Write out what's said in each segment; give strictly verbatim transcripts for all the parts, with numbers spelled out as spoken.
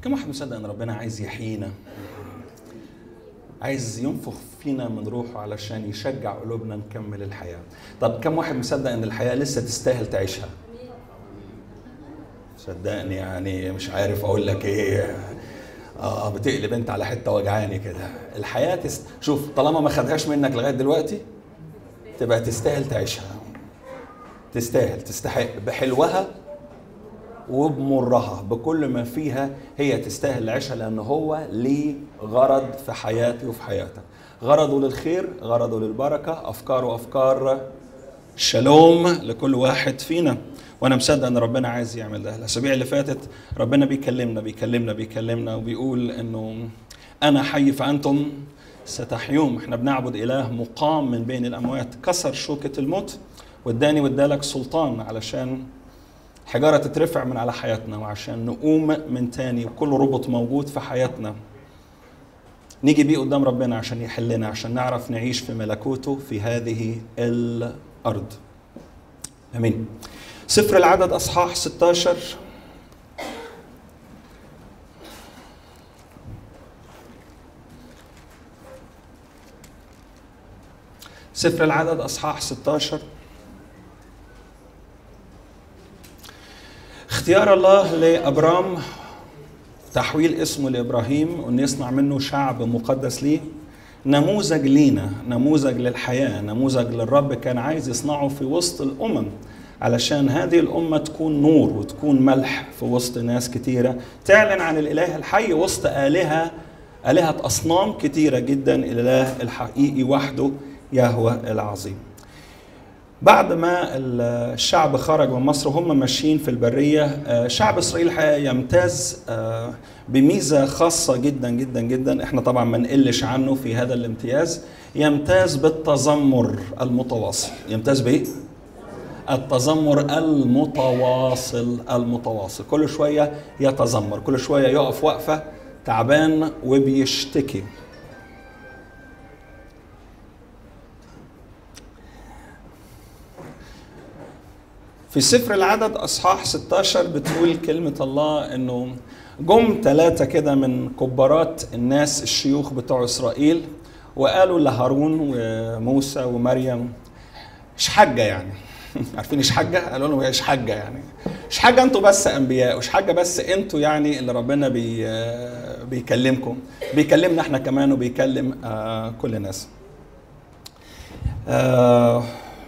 كم واحد مصدق ان ربنا عايز يحيينا، عايز ينفخ فينا من روحه علشان يشجع قلوبنا نكمل الحياة؟ طب كم واحد مصدق ان الحياة لسه تستاهل تعيشها؟ صدقني يعني مش عارف اقول لك ايه. اه بتقلب انت على حتة وجعاني كده. الحياة تست... شوف، طالما ما خدهاش منك لغاية دلوقتي تبقى تستاهل تعيشها، تستاهل، تستحق بحلوها وبمرها، بكل ما فيها هي تستاهل العيشها، لأن هو ليه غرض في حياتي وفي حياتك. غرضه للخير، غرضه للبركة، أفكاره أفكار شالوم لكل واحد فينا. وأنا مصدق أن ربنا عايز يعمل ده. الأسابيع اللي فاتت ربنا بيكلمنا بيكلمنا بيكلمنا وبيقول أنه أنا حي فأنتم ستحيون. احنا بنعبد إله مقام من بين الأموات، كسر شوكة الموت واداني وادالك سلطان علشان حجارة تترفع من على حياتنا، وعشان نقوم من تاني وكل ربط موجود في حياتنا نيجي بيه قدام ربنا عشان يحلنا، عشان نعرف نعيش في ملكوته في هذه الأرض. أمين. سفر العدد أصحاح ستة عشر. سفر العدد أصحاح ستة عشر. اختيار الله لأبرام تحويل اسمه لإبراهيم وأن يصنع منه شعب مقدس ليه، نموذج لينا، نموذج للحياة، نموذج للرب كان عايز يصنعه في وسط الأمم، علشان هذه الأمة تكون نور وتكون ملح في وسط ناس كتيرة، تعلن عن الإله الحي وسط آلهة آلهة أصنام كتيرة جدا. الإله الحقيقي وحده يهوه العظيم. بعد ما الشعب خرج من مصر وهم ماشيين في البرية، شعب إسرائيل الحقيقة يمتاز بميزة خاصة جدا جدا جدا، احنا طبعا ما نقلش عنه في هذا الامتياز. يمتاز بالتذمر المتواصل. يمتاز بايه؟ التذمر المتواصل المتواصل. كل شوية يتذمر، كل شوية يقف وقفة تعبان وبيشتكي. في سفر العدد أصحاح ستة عشر بتقول كلمة الله إنه جم ثلاثة كده من كبارات الناس الشيوخ بتوع إسرائيل وقالوا لهارون وموسى ومريم: إيش حاجة يعني؟ عارفين إيش حاجة؟ قالوا لهم إيش حاجة يعني؟ إيش حاجة أنتوا بس أنبياء، وإيش حاجة بس أنتوا يعني اللي ربنا بي بيكلمكم، بيكلمنا إحنا كمان وبيكلم آه كل الناس. آه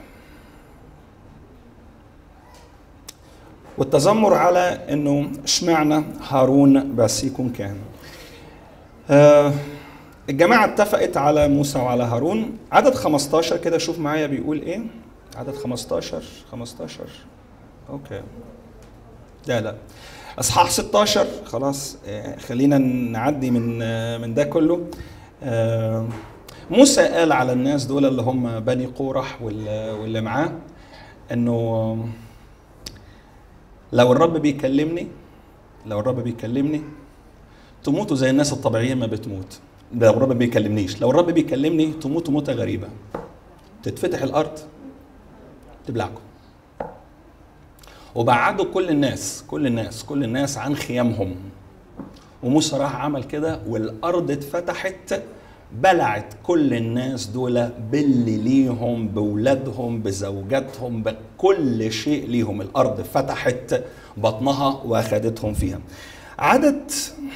والتذمر على انه اشمعنى هارون بس يكون كاهن. آه الجماعه اتفقت على موسى وعلى هارون. عدد خمسة عشر كده، شوف معايا بيقول ايه. عدد خمسة عشر خمسة عشر اوكي لا لا اصحاح ستة عشر خلاص. آه خلينا نعدي من آه من ده كله. آه موسى قال على الناس دول اللي هم بني قورح واللي معاه انه لو الرب بيكلمني لو الرب بيكلمني تموتوا زي الناس الطبيعيين ما بتموت. لو الرب بيكلمنيش، لو الرب بيكلمني تموتوا موتة غريبة، تتفتح الأرض تبلعكم. وبعدوا كل الناس كل الناس كل الناس عن خيامهم. وموسى راح عمل كده والأرض اتفتحت، بلعت كل الناس دول باللي ليهم، بولادهم، بزوجاتهم، بكل شيء ليهم. الأرض فتحت بطنها وأخذتهم فيها. عدد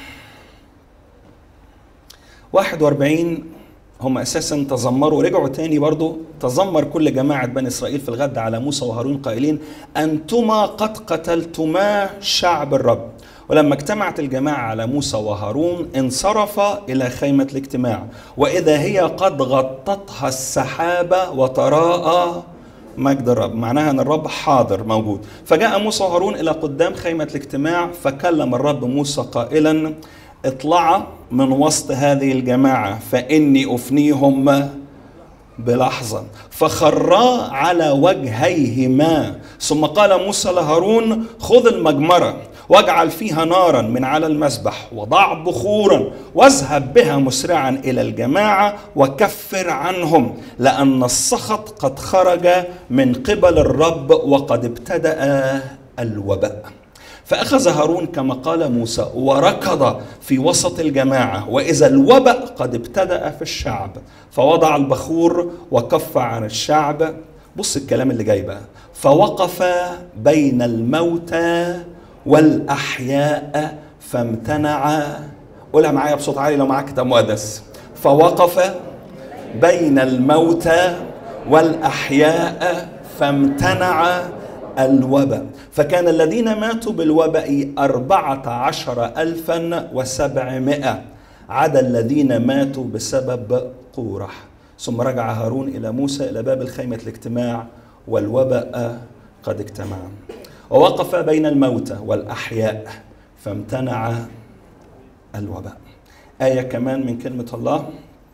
واحد وأربعين هم أساسا تذمروا، رجعوا تاني برضو. تذمر كل جماعة بني إسرائيل في الغد على موسى وهارون قائلين: أنتما قد قتلتما شعب الرب. ولما اجتمعت الجماعة على موسى وهارون انصرف إلى خيمة الاجتماع، وإذا هي قد غطتها السحابة وتراءى مجد الرب. معناها أن الرب حاضر موجود. فجاء موسى وهارون إلى قدام خيمة الاجتماع، فكلم الرب موسى قائلا: اطلع من وسط هذه الجماعة فإني أفنيهم بلحظة. فخرا على وجهيهما. ثم قال موسى لهارون: خذ المجمرة واجعل فيها نارا من على المذبح، وضع بخورا، واذهب بها مسرعا إلى الجماعة وكفر عنهم، لأن السخط قد خرج من قبل الرب وقد ابتدأ الوباء. فأخذ هارون كما قال موسى وركض في وسط الجماعة، وإذا الوبأ قد ابتدأ في الشعب، فوضع البخور وكف عن الشعب. بص الكلام اللي جاي بقى، فوقف بين الموتى والأحياء فامتنع. قولها معايا بصوت عالي لو معاك كتاب مقدس. فوقف بين الموتى والأحياء فامتنع الوباء، فكان الذين ماتوا بالوباء أربعة عشر ألفا وسبعمائة عدا الذين ماتوا بسبب قورح. ثم رجع هارون إلى موسى إلى باب الخيمة الاجتماع والوباء قد اجتمع. ووقف بين الموتى والأحياء فامتنع الوباء. آية كمان من كلمة الله،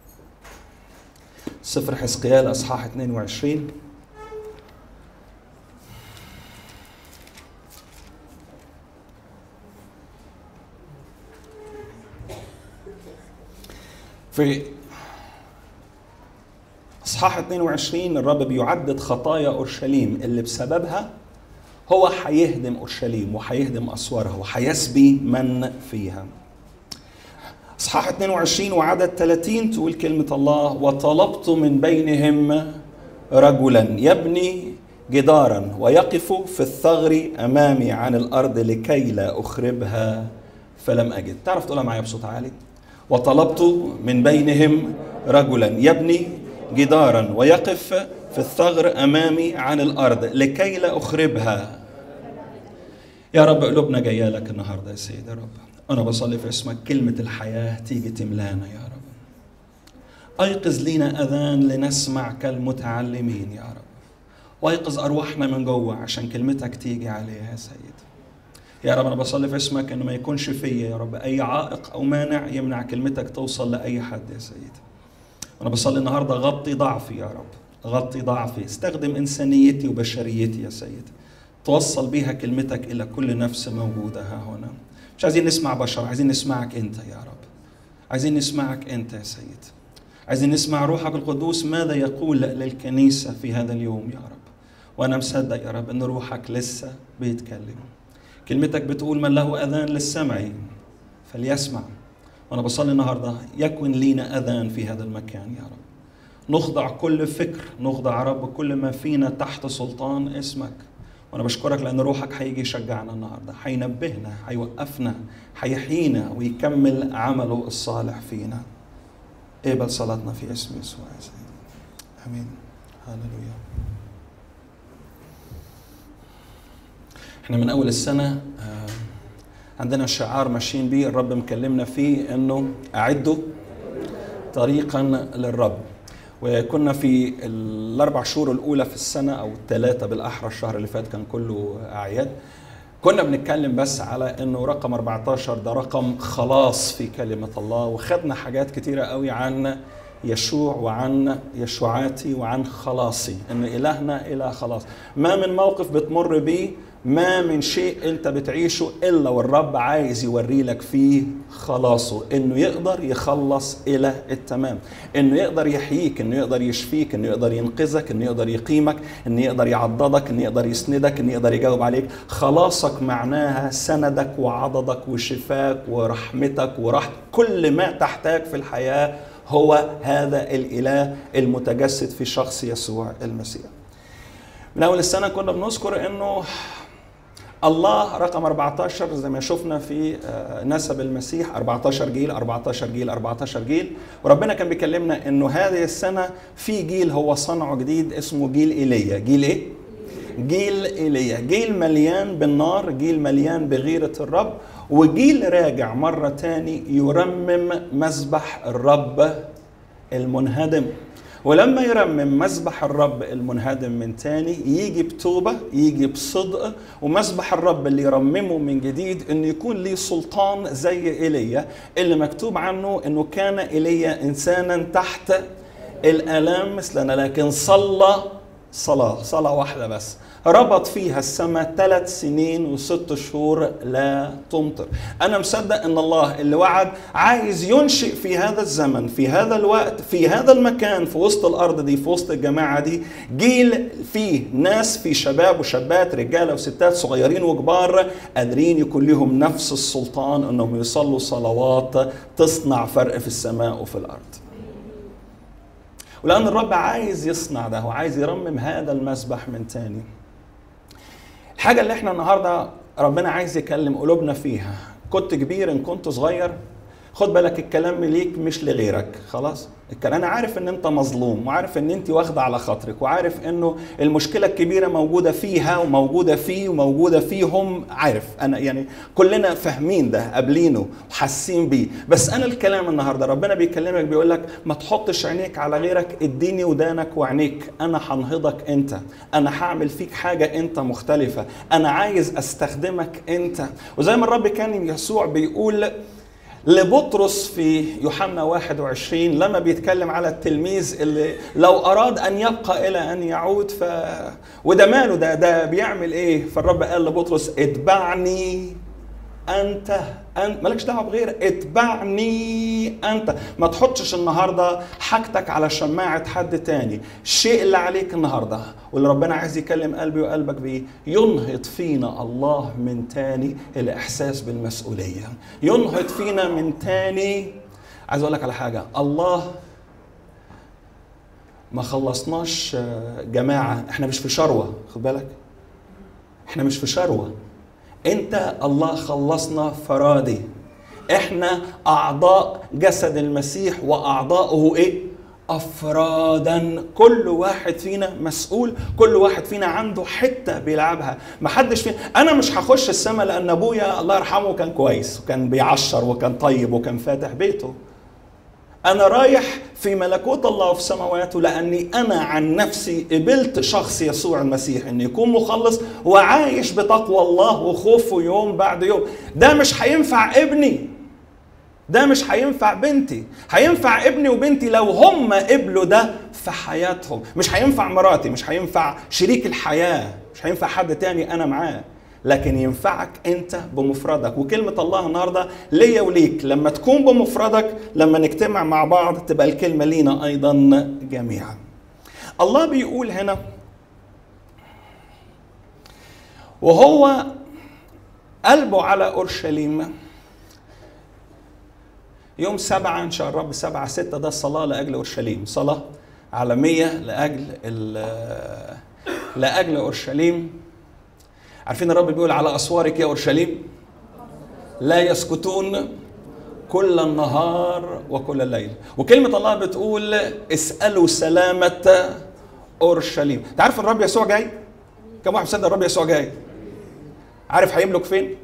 سفر حزقيال أصحاح اثنين وعشرين. في اصحاح اثنين وعشرين الرب بيعدد خطايا اورشليم اللي بسببها هو هيهدم اورشليم وهيهدم اسوارها وهيسبي من فيها. اصحاح اثنين وعشرين وعدد ثلاثين تقول كلمة الله: وطلبت من بينهم رجلا يبني جدارا ويقف في الثغر امامي عن الارض لكي لا اخربها فلم اجد. تعرف تقولها معايا بصوت عالي؟ وطلبت من بينهم رجلا يبني جدارا ويقف في الثغر أمامي عن الأرض لكي لا أخربها. يا رب قلوبنا جاية لك النهاردة يا سيد. يا رب أنا بصلي في اسمك كلمة الحياة تيجي تملانا يا رب. أيقظ لينا أذان لنسمع كالمتعلمين يا رب، وأيقظ أرواحنا من جوه عشان كلمتك تيجي عليها يا سيد. يا رب أنا بصلي في اسمك إنه ما يكونش فيا يا رب أي عائق أو مانع يمنع كلمتك توصل لأي حد يا سيد. أنا بصلي النهاردة غطي ضعفي يا رب، غطي ضعفي، استخدم إنسانيتي وبشريتي يا سيد، توصل بيها كلمتك إلى كل نفس موجودة ها هنا. مش عايزين نسمع بشر، عايزين نسمعك أنت يا رب، عايزين نسمعك أنت يا سيد، عايزين نسمع روحك القدوس ماذا يقول للكنيسة في هذا اليوم يا رب. وأنا مصدق يا رب إن روحك لسه بيتكلم. كلمتك بتقول من له أذان للسمع فليسمع. وأنا بصلي النهاردة يكون لينا أذان في هذا المكان يا رب، نخضع كل فكر، نخضع يا رب كل ما فينا تحت سلطان اسمك. وأنا بشكرك لأن روحك هيجي يشجعنا النهاردة، هينبهنا، هيوقفنا، هيحيينا ويكمل عمله الصالح فينا. اقبل صلاتنا في اسم يسوع يا سيدي. آمين. هاللويا. احنا من أول السنة عندنا شعار ماشيين بيه، الرب مكلمنا فيه انه اعدوا طريقا للرب. وكنا في الاربع شهور الاولى في السنه او الثلاثه بالاحرى، الشهر اللي فات كان كله اعياد، كنا بنتكلم بس على انه رقم أربعة عشر ده رقم خلاص في كلمه الله، وخدنا حاجات كتيره قوي عن يشوع وعن يشوعاتي وعن خلاصي، ان الهنا اله خلاص. ما من موقف بتمر بيه، ما من شيء انت بتعيشه الا والرب عايز يوري لك فيه خلاصه، انه يقدر يخلص الى التمام، انه يقدر يحييك، انه يقدر يشفيك، انه يقدر ينقذك، انه يقدر يقيمك، انه يقدر يعضدك، انه يقدر يسندك، انه يقدر يجاوب عليك. خلاصك معناها سندك وعضدك وشفاك ورحمتك وراحتك، كل ما تحتاج في الحياة هو هذا الإله المتجسد في شخص يسوع المسيح. من أول السنة كنا بنذكر أنه الله رقم أربعة عشر زي ما شفنا في نسب المسيح، أربعة عشر جيل أربعة عشر جيل أربعة عشر جيل. وربنا كان بيكلمنا أنه هذه السنة في جيل هو صنعه جديد اسمه جيل إيليا. جيل إيه؟ جيل إيليا، جيل مليان بالنار، جيل مليان بغيرة الرب، وجيل راجع مرة تاني يرمم مذبح الرب المنهدم. ولما يرمم مذبح الرب المنهدم من تاني يجي بتوبة، يجي بصدق، ومذبح الرب اللي يرممه من جديد انه يكون ليه سلطان زي إيليا اللي مكتوب عنه انه كان إيليا انسانا تحت الآلام مثلنا، لكن صلى صلاة صلاة واحدة بس ربط فيها السماء ثلاث سنين وست شهور لا تمطر. أنا مصدق أن الله اللي وعد عايز ينشئ في هذا الزمن، في هذا الوقت، في هذا المكان، في وسط الأرض دي، في وسط الجماعة دي، جيل فيه ناس، في شباب وشابات، رجالة وستات، صغيرين وكبار، قادرين يكون لهم نفس السلطان أنهم يصلوا صلوات تصنع فرق في السماء وفي الأرض. ولأن الرب عايز يصنع ده وعايز يرمم هذا المسبح من تاني. الحاجة اللي احنا النهاردة ربنا عايز يكلم قلوبنا فيها، كنت كبير ان كنت صغير، خد بالك الكلام ليك مش لغيرك. خلاص الكلام، انا عارف ان انت مظلوم، وعارف ان انت واخده على خاطرك، وعارف انه المشكله الكبيره موجوده فيها وموجوده فيه وموجوده فيهم، عارف انا، يعني كلنا فاهمين ده، قابلينه وحاسين بيه. بس انا الكلام النهارده ربنا بيكلمك بيقول لك ما تحطش عينيك على غيرك، اديني ودانك وعينيك، انا هنهضك انت، انا هعمل فيك حاجه انت مختلفه، انا عايز استخدمك انت. وزي ما الرب كان يسوع بيقول لبطرس في يوحنا واحد وعشرين لما بيتكلم على التلميذ اللي لو أراد أن يبقى إلى أن يعود، ف وده ماله، ده ده بيعمل إيه؟ فالرب قال لبطرس اتبعني أنت، أنت مالكش دعوة بغير، اتبعني أنت. ما تحطش النهاردة حاجتك على شماعة حد تاني. الشيء اللي عليك النهاردة واللي ربنا عايز يكلم قلبي وقلبك بيه، ينهض فينا الله من تاني الإحساس بالمسؤولية، ينهض فينا من تاني. عايز أقول لك على حاجة، الله ما خلصناش جماعة، احنا مش في شروة، خد بالك احنا مش في شروة، انت الله خلصنا فرادي، احنا اعضاء جسد المسيح واعضاؤه ايه؟ افرادا. كل واحد فينا مسؤول، كل واحد فينا عنده حته بيلعبها. ما حدش فينا، انا مش هخش السماء لان ابويا الله يرحمه كان كويس وكان بيعشر وكان طيب وكان فاتح بيته. أنا رايح في ملكوت الله وفي سماواته لأني أنا عن نفسي قبلت شخص يسوع المسيح إنه يكون مخلص وعايش بتقوى الله وخوفه يوم بعد يوم. ده مش هينفع ابني، ده مش هينفع بنتي، هينفع ابني وبنتي لو هم قبلوا ده في حياتهم. مش هينفع مراتي، مش هينفع شريك الحياة، مش هينفع حد تاني أنا معاه، لكن ينفعك انت بمفردك. وكلمة الله النهاردة ليا وليك، لما تكون بمفردك، لما نجتمع مع بعض تبقى الكلمة لينا ايضا جميعا. الله بيقول هنا وهو قلبه على اورشليم يوم سبعة ان شاء الرب، سبعة ستة، ده الصلاة لاجل اورشليم، صلاة عالمية لاجل لاجل اورشليم. عارفين الرب بيقول على أسوارك يا أورشليم لا يسكتون كل النهار وكل الليل. وكلمة الله بتقول اسألوا سلامة أورشليم. تعرف الرب يسوع جاي؟ كم واحد مصدق الرب يسوع جاي؟ عارف هيملك فين؟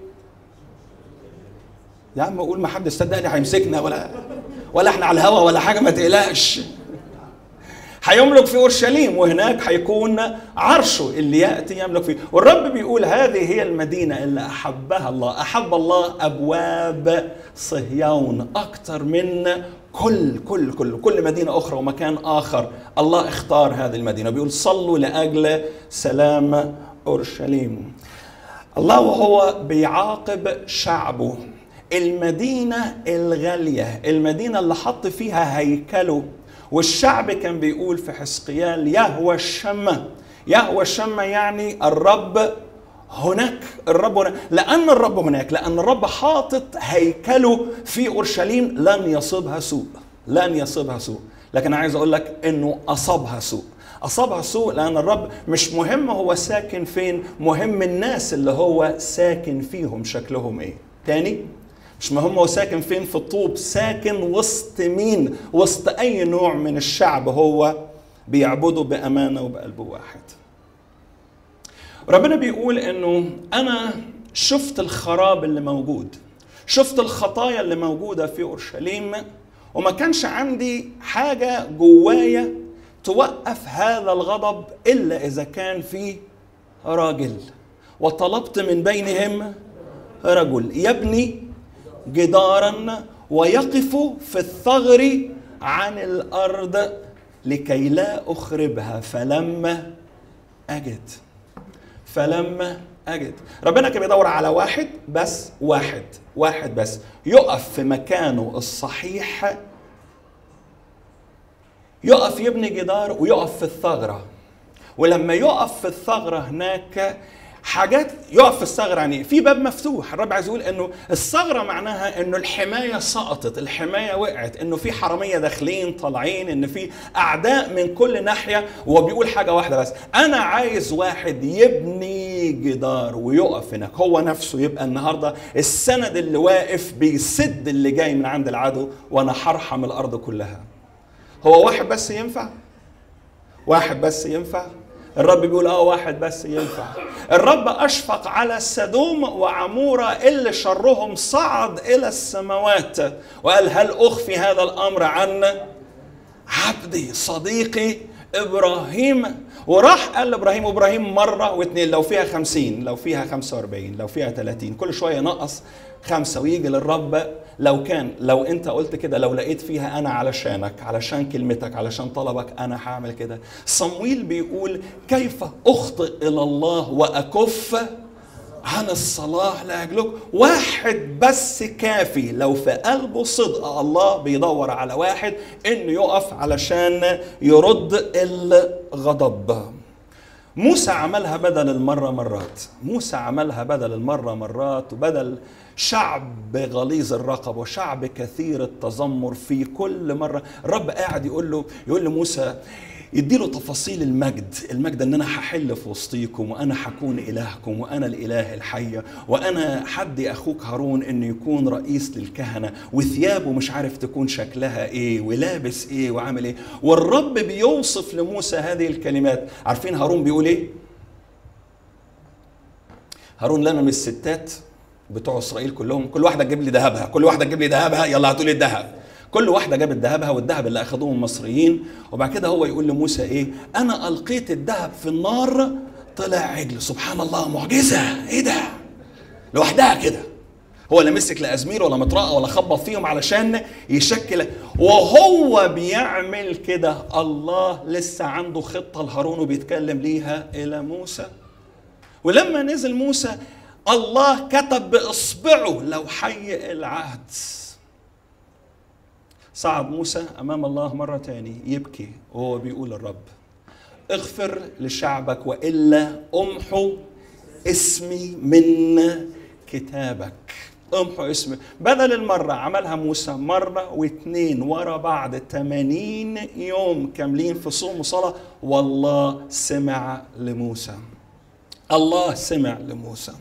يا عم قول، ما حد صدقني هيمسكنا ولا ولا احنا على الهوا ولا حاجة، ما تقلقش. هيملك في اورشليم، وهناك هيكون عرشه اللي ياتي يملك فيه. والرب بيقول هذه هي المدينه اللي احبها الله، احب الله ابواب صهيون اكثر من كل كل كل كل مدينه اخرى ومكان اخر. الله اختار هذه المدينه، بيقول صلوا لاجل سلام اورشليم. الله وهو بيعاقب شعبه، المدينه الغاليه، المدينه اللي حط فيها هيكله. والشعب كان بيقول في حزقيال يهوى الشمة، يهوى الشمة يعني الرب هناك، الرب هناك. لأن الرب هناك، لأن الرب حاطط هيكله في أورشليم، لن يصيبها سوء، لن يصيبها سوء. لكن عايز أقول لك إنه أصابها سوء، أصابها سوء لأن الرب مش مهم هو ساكن فين، مهم الناس اللي هو ساكن فيهم شكلهم إيه. تاني، مش مهم هو ساكن فين في الطوب، ساكن وسط مين، وسط أي نوع من الشعب هو بيعبده بأمانة وبقلب واحد. ربنا بيقول إنه أنا شفت الخراب اللي موجود، شفت الخطايا اللي موجودة في أورشليم، وما كانش عندي حاجة جوايا توقف هذا الغضب إلا إذا كان في راجل، وطلبت من بينهم رجل يبني جدارا ويقف في الثغر عن الأرض لكي لا أخربها. فلما أجد فلم أجد. ربنا كان بيدور على واحد بس، واحد واحد بس يقف في مكانه الصحيح، يقف يبني جدار ويقف في الثغرة. ولما يقف في الثغرة هناك حاجات، يقف في الثغرة يعني في باب مفتوح. الرب عايز يقول انه الثغرة معناها انه الحماية سقطت، الحماية وقعت، انه في حرامية داخلين طالعين، ان في اعداء من كل ناحية. وهو بيقول حاجة واحدة بس، انا عايز واحد يبني جدار ويقف هناك، هو نفسه يبقى النهاردة السند اللي واقف بيسد اللي جاي من عند العدو، وانا هرحم الارض كلها. هو واحد بس ينفع؟ واحد بس ينفع؟ الرب بيقول اه واحد بس ينفع. الرب اشفق على سدوم وعمورة اللي شرهم صعد الى السماوات، وقال هل اخفي هذا الامر عن عبدي صديقي ابراهيم؟ وراح قال لابراهيم، وابراهيم مره واثنين، لو فيها خمسين، لو فيها خمسة واربعين، لو فيها ثلاثين، كل شويه نقص خمسه ويجي للرب. لو كان لو انت قلت كده، لو لقيت فيها انا علشانك، علشان كلمتك، علشان طلبك، انا هعمل كده. صمويل بيقول كيف اخطئ الى الله واكف عن الصلاة لأجلك. واحد بس كافي، لو في قلبه صدق الله بيدور على واحد انه يقف علشان يرد الغضب. موسى عملها بدل المرة مرات، موسى عملها بدل المرة مرات وبدل شعب غليظ الرقب وشعب كثير التذمر. في كل مرة الرب قاعد يقول له، يقول لموسى، يديله تفاصيل المجد، المجد ان انا هحل في وسطيكم، وانا هكون الهكم، وانا الاله الحي، وانا حدي اخوك هارون انه يكون رئيس للكهنه، وثيابه مش عارف تكون شكلها ايه، ولابس ايه، وعامل ايه. والرب بيوصف لموسى هذه الكلمات. عارفين هارون بيقول ايه؟ هارون لنا من الستات بتوع اسرائيل كلهم، كل واحده تجيب لي ذهبها، كل واحده تجيب لي ذهبها، يلا هاتوا لي الذهب. كل واحدة جابت ذهبها والذهب اللي أخذوه المصريين. وبعد كده هو يقول لموسى إيه؟ أنا ألقيت الذهب في النار طلع عجل. سبحان الله، معجزة. إيه ده؟ لوحدها كده. هو لا مسك لا أزمير ولا مطرقة ولا خبط فيهم علشان يشكل. وهو بيعمل كده الله لسه عنده خطة لهارون وبيتكلم ليها إلى موسى. ولما نزل موسى الله كتب بإصبعه لو حي العهد. صعد موسى أمام الله مرة تاني يبكي وهو بيقول الرب اغفر لشعبك وإلا أمحو اسمي من كتابك. أمحو اسمي. بدل المرة عملها موسى مرة واثنين ورا بعض، ثمانين يوم كاملين في صوم وصلاة، والله سمع لموسى. الله سمع لموسى.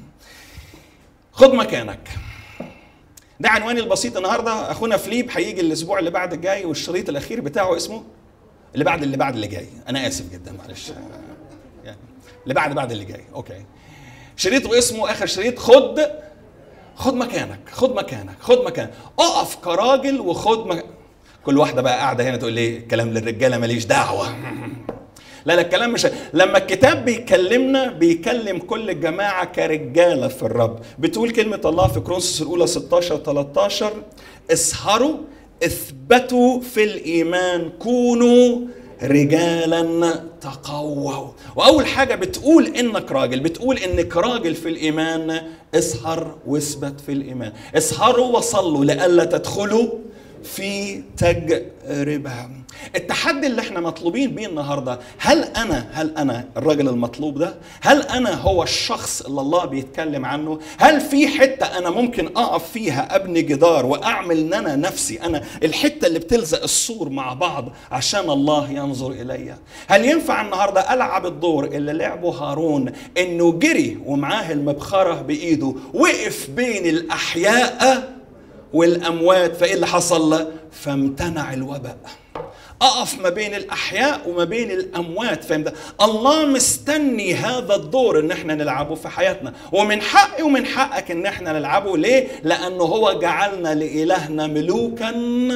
خد مكانك. ده عنواني البسيط النهارده. اخونا فليب هيجي الاسبوع اللي بعد الجاي، والشريط الاخير بتاعه اسمه اللي بعد اللي بعد اللي جاي. انا اسف جدا، معلش يعني اللي بعد بعد اللي جاي. اوكي، شريطه اسمه اخر شريط خد خد مكانك، خد مكانك، خد مكانك. اقف كراجل وخد مكانك. كل واحده بقى قاعده هنا تقول لي الكلام للرجاله ماليش دعوه. لا لا، الكلام مش، لما الكتاب بيكلمنا بيكلم كل الجماعة كرجالة في الرب. بتقول كلمة الله في كورنثوس الأولى ستاشر تلتاشر اسهروا اثبتوا في الإيمان كونوا رجالا تقووا. وأول حاجة بتقول إنك راجل، بتقول إنك راجل في الإيمان، اسهر واثبت في الإيمان. اسهروا وصلوا لئلا تدخلوا في تجربة. التحدي اللي احنا مطلوبين بيه النهارده، هل انا هل انا الراجل المطلوب ده؟ هل انا هو الشخص اللي الله بيتكلم عنه؟ هل في حته انا ممكن اقف فيها ابني جدار واعمل ان انا نفسي انا الحته اللي بتلزق السور مع بعض عشان الله ينظر الي؟ هل ينفع النهارده العب الدور اللي لعبه هارون، انه جري ومعاه المبخره بايده، وقف بين الاحياء والاموات، فايه اللي حصل؟ فامتنع الوباء. اقف ما بين الاحياء وما بين الاموات. فهمت؟ الله مستني هذا الدور ان احنا نلعبه في حياتنا، ومن حقي ومن حقك ان احنا نلعبه. ليه؟ لانه هو جعلنا لالهنا ملوكا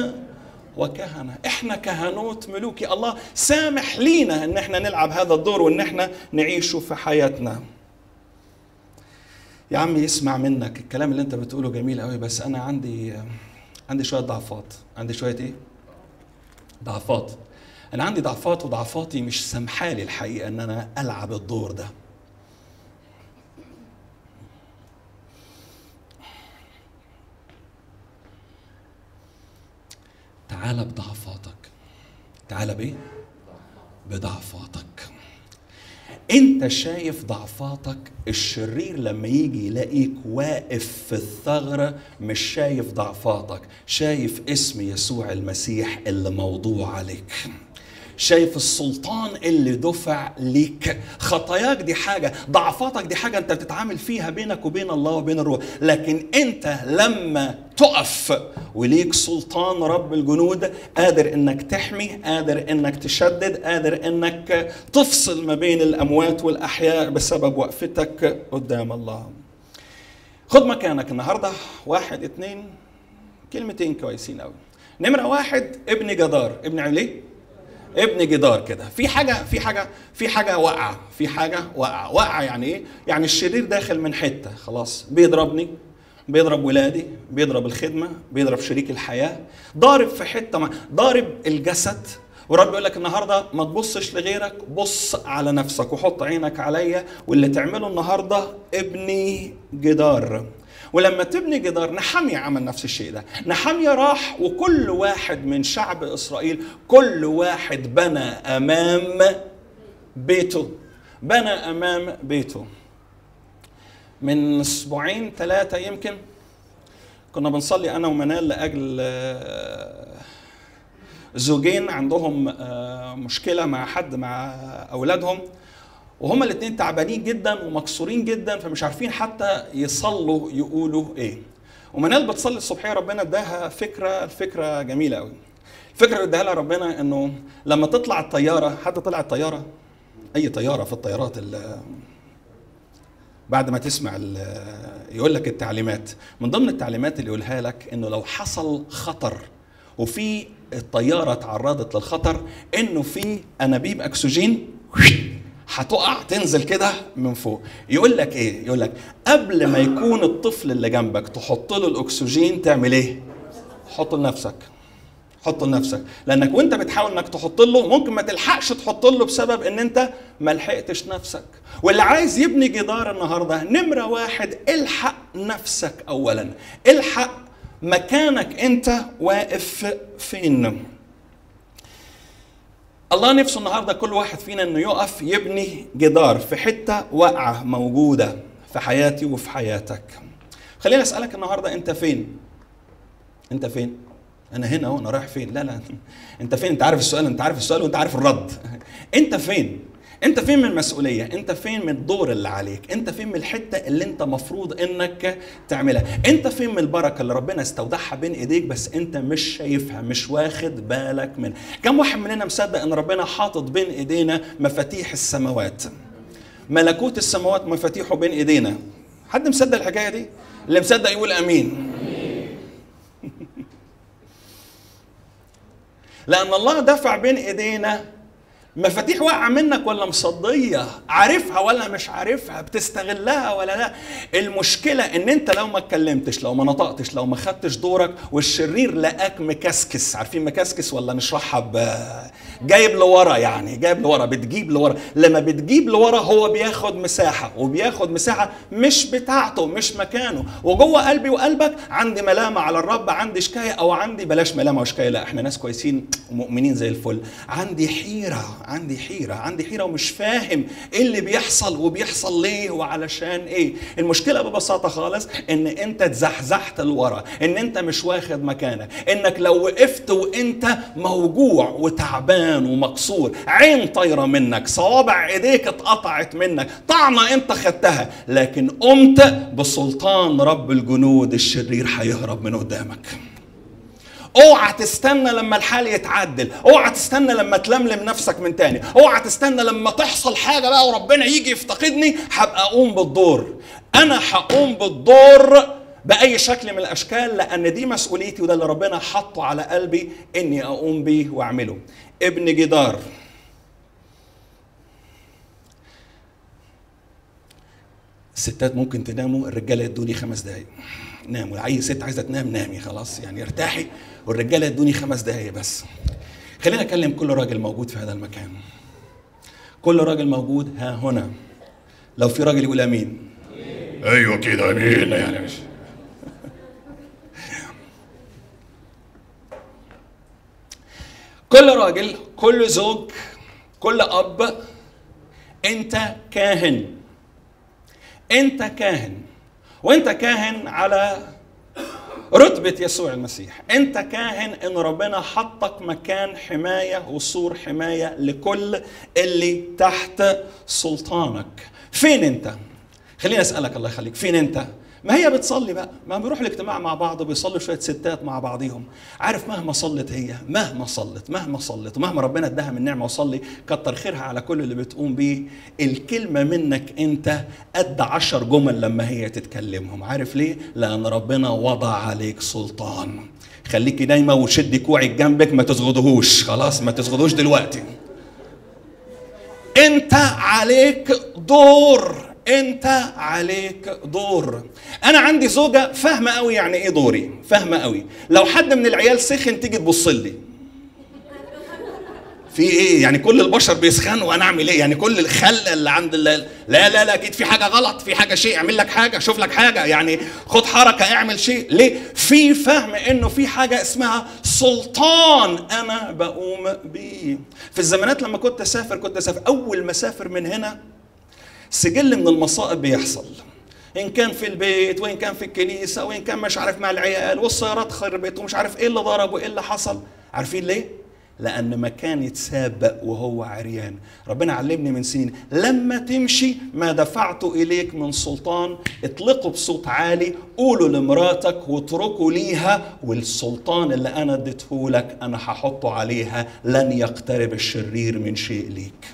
وكهنه. احنا كهنوت ملوكي. الله سامح لينا ان احنا نلعب هذا الدور وان احنا نعيشه في حياتنا. يا عمي اسمع منك، الكلام اللي انت بتقوله جميل قوي، بس انا عندي عندي شويه ضعفات. عندي شويه ايه؟ ضعفات. انا عندي ضعفات وضعفاتي مش سامحالي الحقيقه ان انا العب الدور ده. تعال بضعفاتك. تعال بايه؟ بضعفاتك. انت شايف ضعفاتك، الشرير لما يجي يلاقيك واقف في الثغرة مش شايف ضعفاتك، شايف اسم يسوع المسيح اللي موضوع عليك، شايف السلطان اللي دفع ليك. خطاياك دي حاجة، ضعفاتك دي حاجة انت بتتعامل فيها بينك وبين الله وبين الروح، لكن انت لما تقف وليك سلطان رب الجنود قادر انك تحمي، قادر انك تشدد، قادر انك تفصل ما بين الاموات والاحياء بسبب وقفتك قدام الله. خد مكانك النهاردة. واحد اتنين كلمتين كويسين قوي. نمرة واحد، ابن جدار. ابن عليه ابن جدار كده. في حاجة في حاجة في حاجة واقعة، في حاجة واقعة. واقعة يعني ايه؟ يعني الشرير داخل من حتة، خلاص بيضربني، بيضرب ولادي، بيضرب الخدمة، بيضرب شريك الحياة، ضارب في حتة، ضارب الجسد. ورب يقول لك النهاردة ما تبصش لغيرك، بص على نفسك وحط عينك عليا، واللي تعمله النهاردة ابني جدار. ولما تبني جدار، نحمية عمل نفس الشيء ده. نحمية راح وكل واحد من شعب إسرائيل، كل واحد بنى أمام بيته، بنى أمام بيته. من أسبوعين ثلاثة يمكن كنا بنصلي أنا ومنال لأجل زوجين عندهم مشكلة مع حد مع أولادهم، وهما الاثنين تعبانين جدا ومكسورين جدا، فمش عارفين حتى يصلوا يقولوا ايه. ومنال بتصلي الصبحيه، ربنا اداها فكره، الفكره جميله قوي. الفكره اللي اداها لها ربنا انه لما تطلع الطياره، حد طلع الطياره، اي طياره في الطيارات، بعد ما تسمع يقول لك التعليمات، من ضمن التعليمات اللي يقولها لك انه لو حصل خطر وفي الطياره تعرضت للخطر، انه في انابيب اكسجين هتقع تنزل كده من فوق. يقول لك ايه؟ يقول لك قبل ما يكون الطفل اللي جنبك تحط له الاكسجين تعمل ايه؟ حط لنفسك، حط لنفسك، لانك وانت بتحاول انك تحط له ممكن ما تلحقش تحط له بسبب ان انت ما لحقتش نفسك. واللي عايز يبني جدار النهارده، نمره واحد، الحق نفسك اولا، الحق مكانك انت واقف فين. الله نفسه النهارده كل واحد فينا انه يقف يبني جدار في حته واقعه موجوده في حياتي وفي حياتك. خليني اسالك النهارده، انت فين؟ انت فين؟ انا هنا اهو، انا رايح فين؟ لا لا، انت فين؟ انت عارف السؤال، انت عارف السؤال وانت عارف الرد. انت فين؟ انت فين من المسؤوليه؟ انت فين من الدور اللي عليك؟ انت فين من الحته اللي انت مفروض انك تعملها؟ انت فين من البركه اللي ربنا استودعها بين ايديك بس انت مش شايفها، مش واخد بالك منها؟ كم واحد مننا مصدق ان ربنا حاطط بين ايدينا مفاتيح السماوات؟ ملكوت السماوات مفاتيحه بين ايدينا. حد مصدق الحكايه دي؟ اللي مصدق يقول امين. لان الله دفع بين ايدينا مفاتيح واقعه منك ولا مصديه، عارفها ولا مش عارفها، بتستغلها ولا لا. المشكله ان انت لو ما اتكلمتش، لو ما نطقتش، لو ما خدتش دورك، والشرير لقاك مكسكس. عارفين مكسكس ولا نشرحها؟ ب جايب لورا، يعني جايب لورا، بتجيب لورا. لما بتجيب لورا هو بياخد مساحه، وبياخد مساحه مش بتاعته، مش مكانه. وجوه قلبي وقلبك عندي ملامه على الرب، عندي شكايه، او عندي بلاش ملامه وشكايه، لا احنا ناس كويسين ومؤمنين زي الفل. عندي حيره، عندي حيرة عندي حيرة ومش فاهم ايه اللي بيحصل وبيحصل ليه وعلشان ايه. المشكلة ببساطة خالص ان انت اتزحزحت لورا، ان انت مش واخد مكانك، انك لو وقفت وانت موجوع وتعبان ومكسور، عين طايرة منك، صوابع ايديك اتقطعت منك، طعنة انت خدتها، لكن قمت بسلطان رب الجنود، الشرير هيهرب من قدامك. اوعى تستنى لما الحال يتعدل، اوعى تستنى لما تلملم نفسك من تاني، اوعى تستنى لما تحصل حاجة بقى وربنا يجي يفتقدني هبقى اقوم بالدور. انا هقوم بالدور بأي شكل من الاشكال، لان دي مسؤوليتي وده اللي ربنا حطه على قلبي اني اقوم بيه واعمله. ابن جدار. الستات ممكن تناموا، الرجاله يدوني خمس دقايق. ناموا، اي ست عايزه تنام نامي خلاص، يعني ارتاحي، والرجاله يدوني خمس دقايق بس. خلينا اكلم كل راجل موجود في هذا المكان. كل راجل موجود ها هنا، لو في راجل يقول امين. ايوه كده امين يعني. مش كل راجل، كل زوج، كل اب، انت كاهن. انت كاهن، وانت كاهن على رتبة يسوع المسيح. انت كاهن ان ربنا حطك مكان حماية وسور حماية لكل اللي تحت سلطانك. فين انت؟ خليني اسألك الله يخليك، فين انت؟ ما هي بتصلي بقى، ما بيروح الاجتماع مع بعض وبيصلوا شوية ستات مع بعضيهم. عارف مهما صلت هي، مهما صلت مهما صلت ومهما ربنا اداها من نعمة وصلي كتر خيرها على كل اللي بتقوم بيه، الكلمة منك انت قد عشر جمل لما هي تتكلمهم. عارف ليه؟ لأن ربنا وضع عليك سلطان. خليكي نايمة وشدي كوعك جنبك، ما تزغدهوش، خلاص ما تزغدوش دلوقتي. انت عليك دور، انت عليك دور. انا عندي زوجة فاهمة قوي يعني ايه دوري، فاهمة قوي. لو حد من العيال سخن تيجي تبص لي، في ايه يعني؟ كل البشر بيسخنوا وانا اعمل ايه يعني؟ كل الخلق اللي عند الله، لا لا لا اكيد في حاجة غلط، في حاجة شيء، اعمل لك حاجة، شوف لك حاجة يعني، خد حركة، اعمل شيء. ليه؟ في فهم انه في حاجة اسمها سلطان انا بقوم بيه. في الزمانات لما كنت اسافر كنت اسافر اول ما اسافر من هنا سجل من المصائب بيحصل، إن كان في البيت وإن كان في الكنيسة وإن كان مش عارف مع العيال، والسيارات خربت ومش عارف إيه اللي ضرب وإيه اللي حصل. عارفين ليه؟ لأن مكان يتسابق وهو عريان. ربنا علمني من سنين لما تمشي ما دفعت إليك من سلطان اطلقوا بصوت عالي، قولوا لمراتك واتركوا ليها، والسلطان اللي أنا اديته لك أنا هحطه عليها، لن يقترب الشرير من شيء ليك.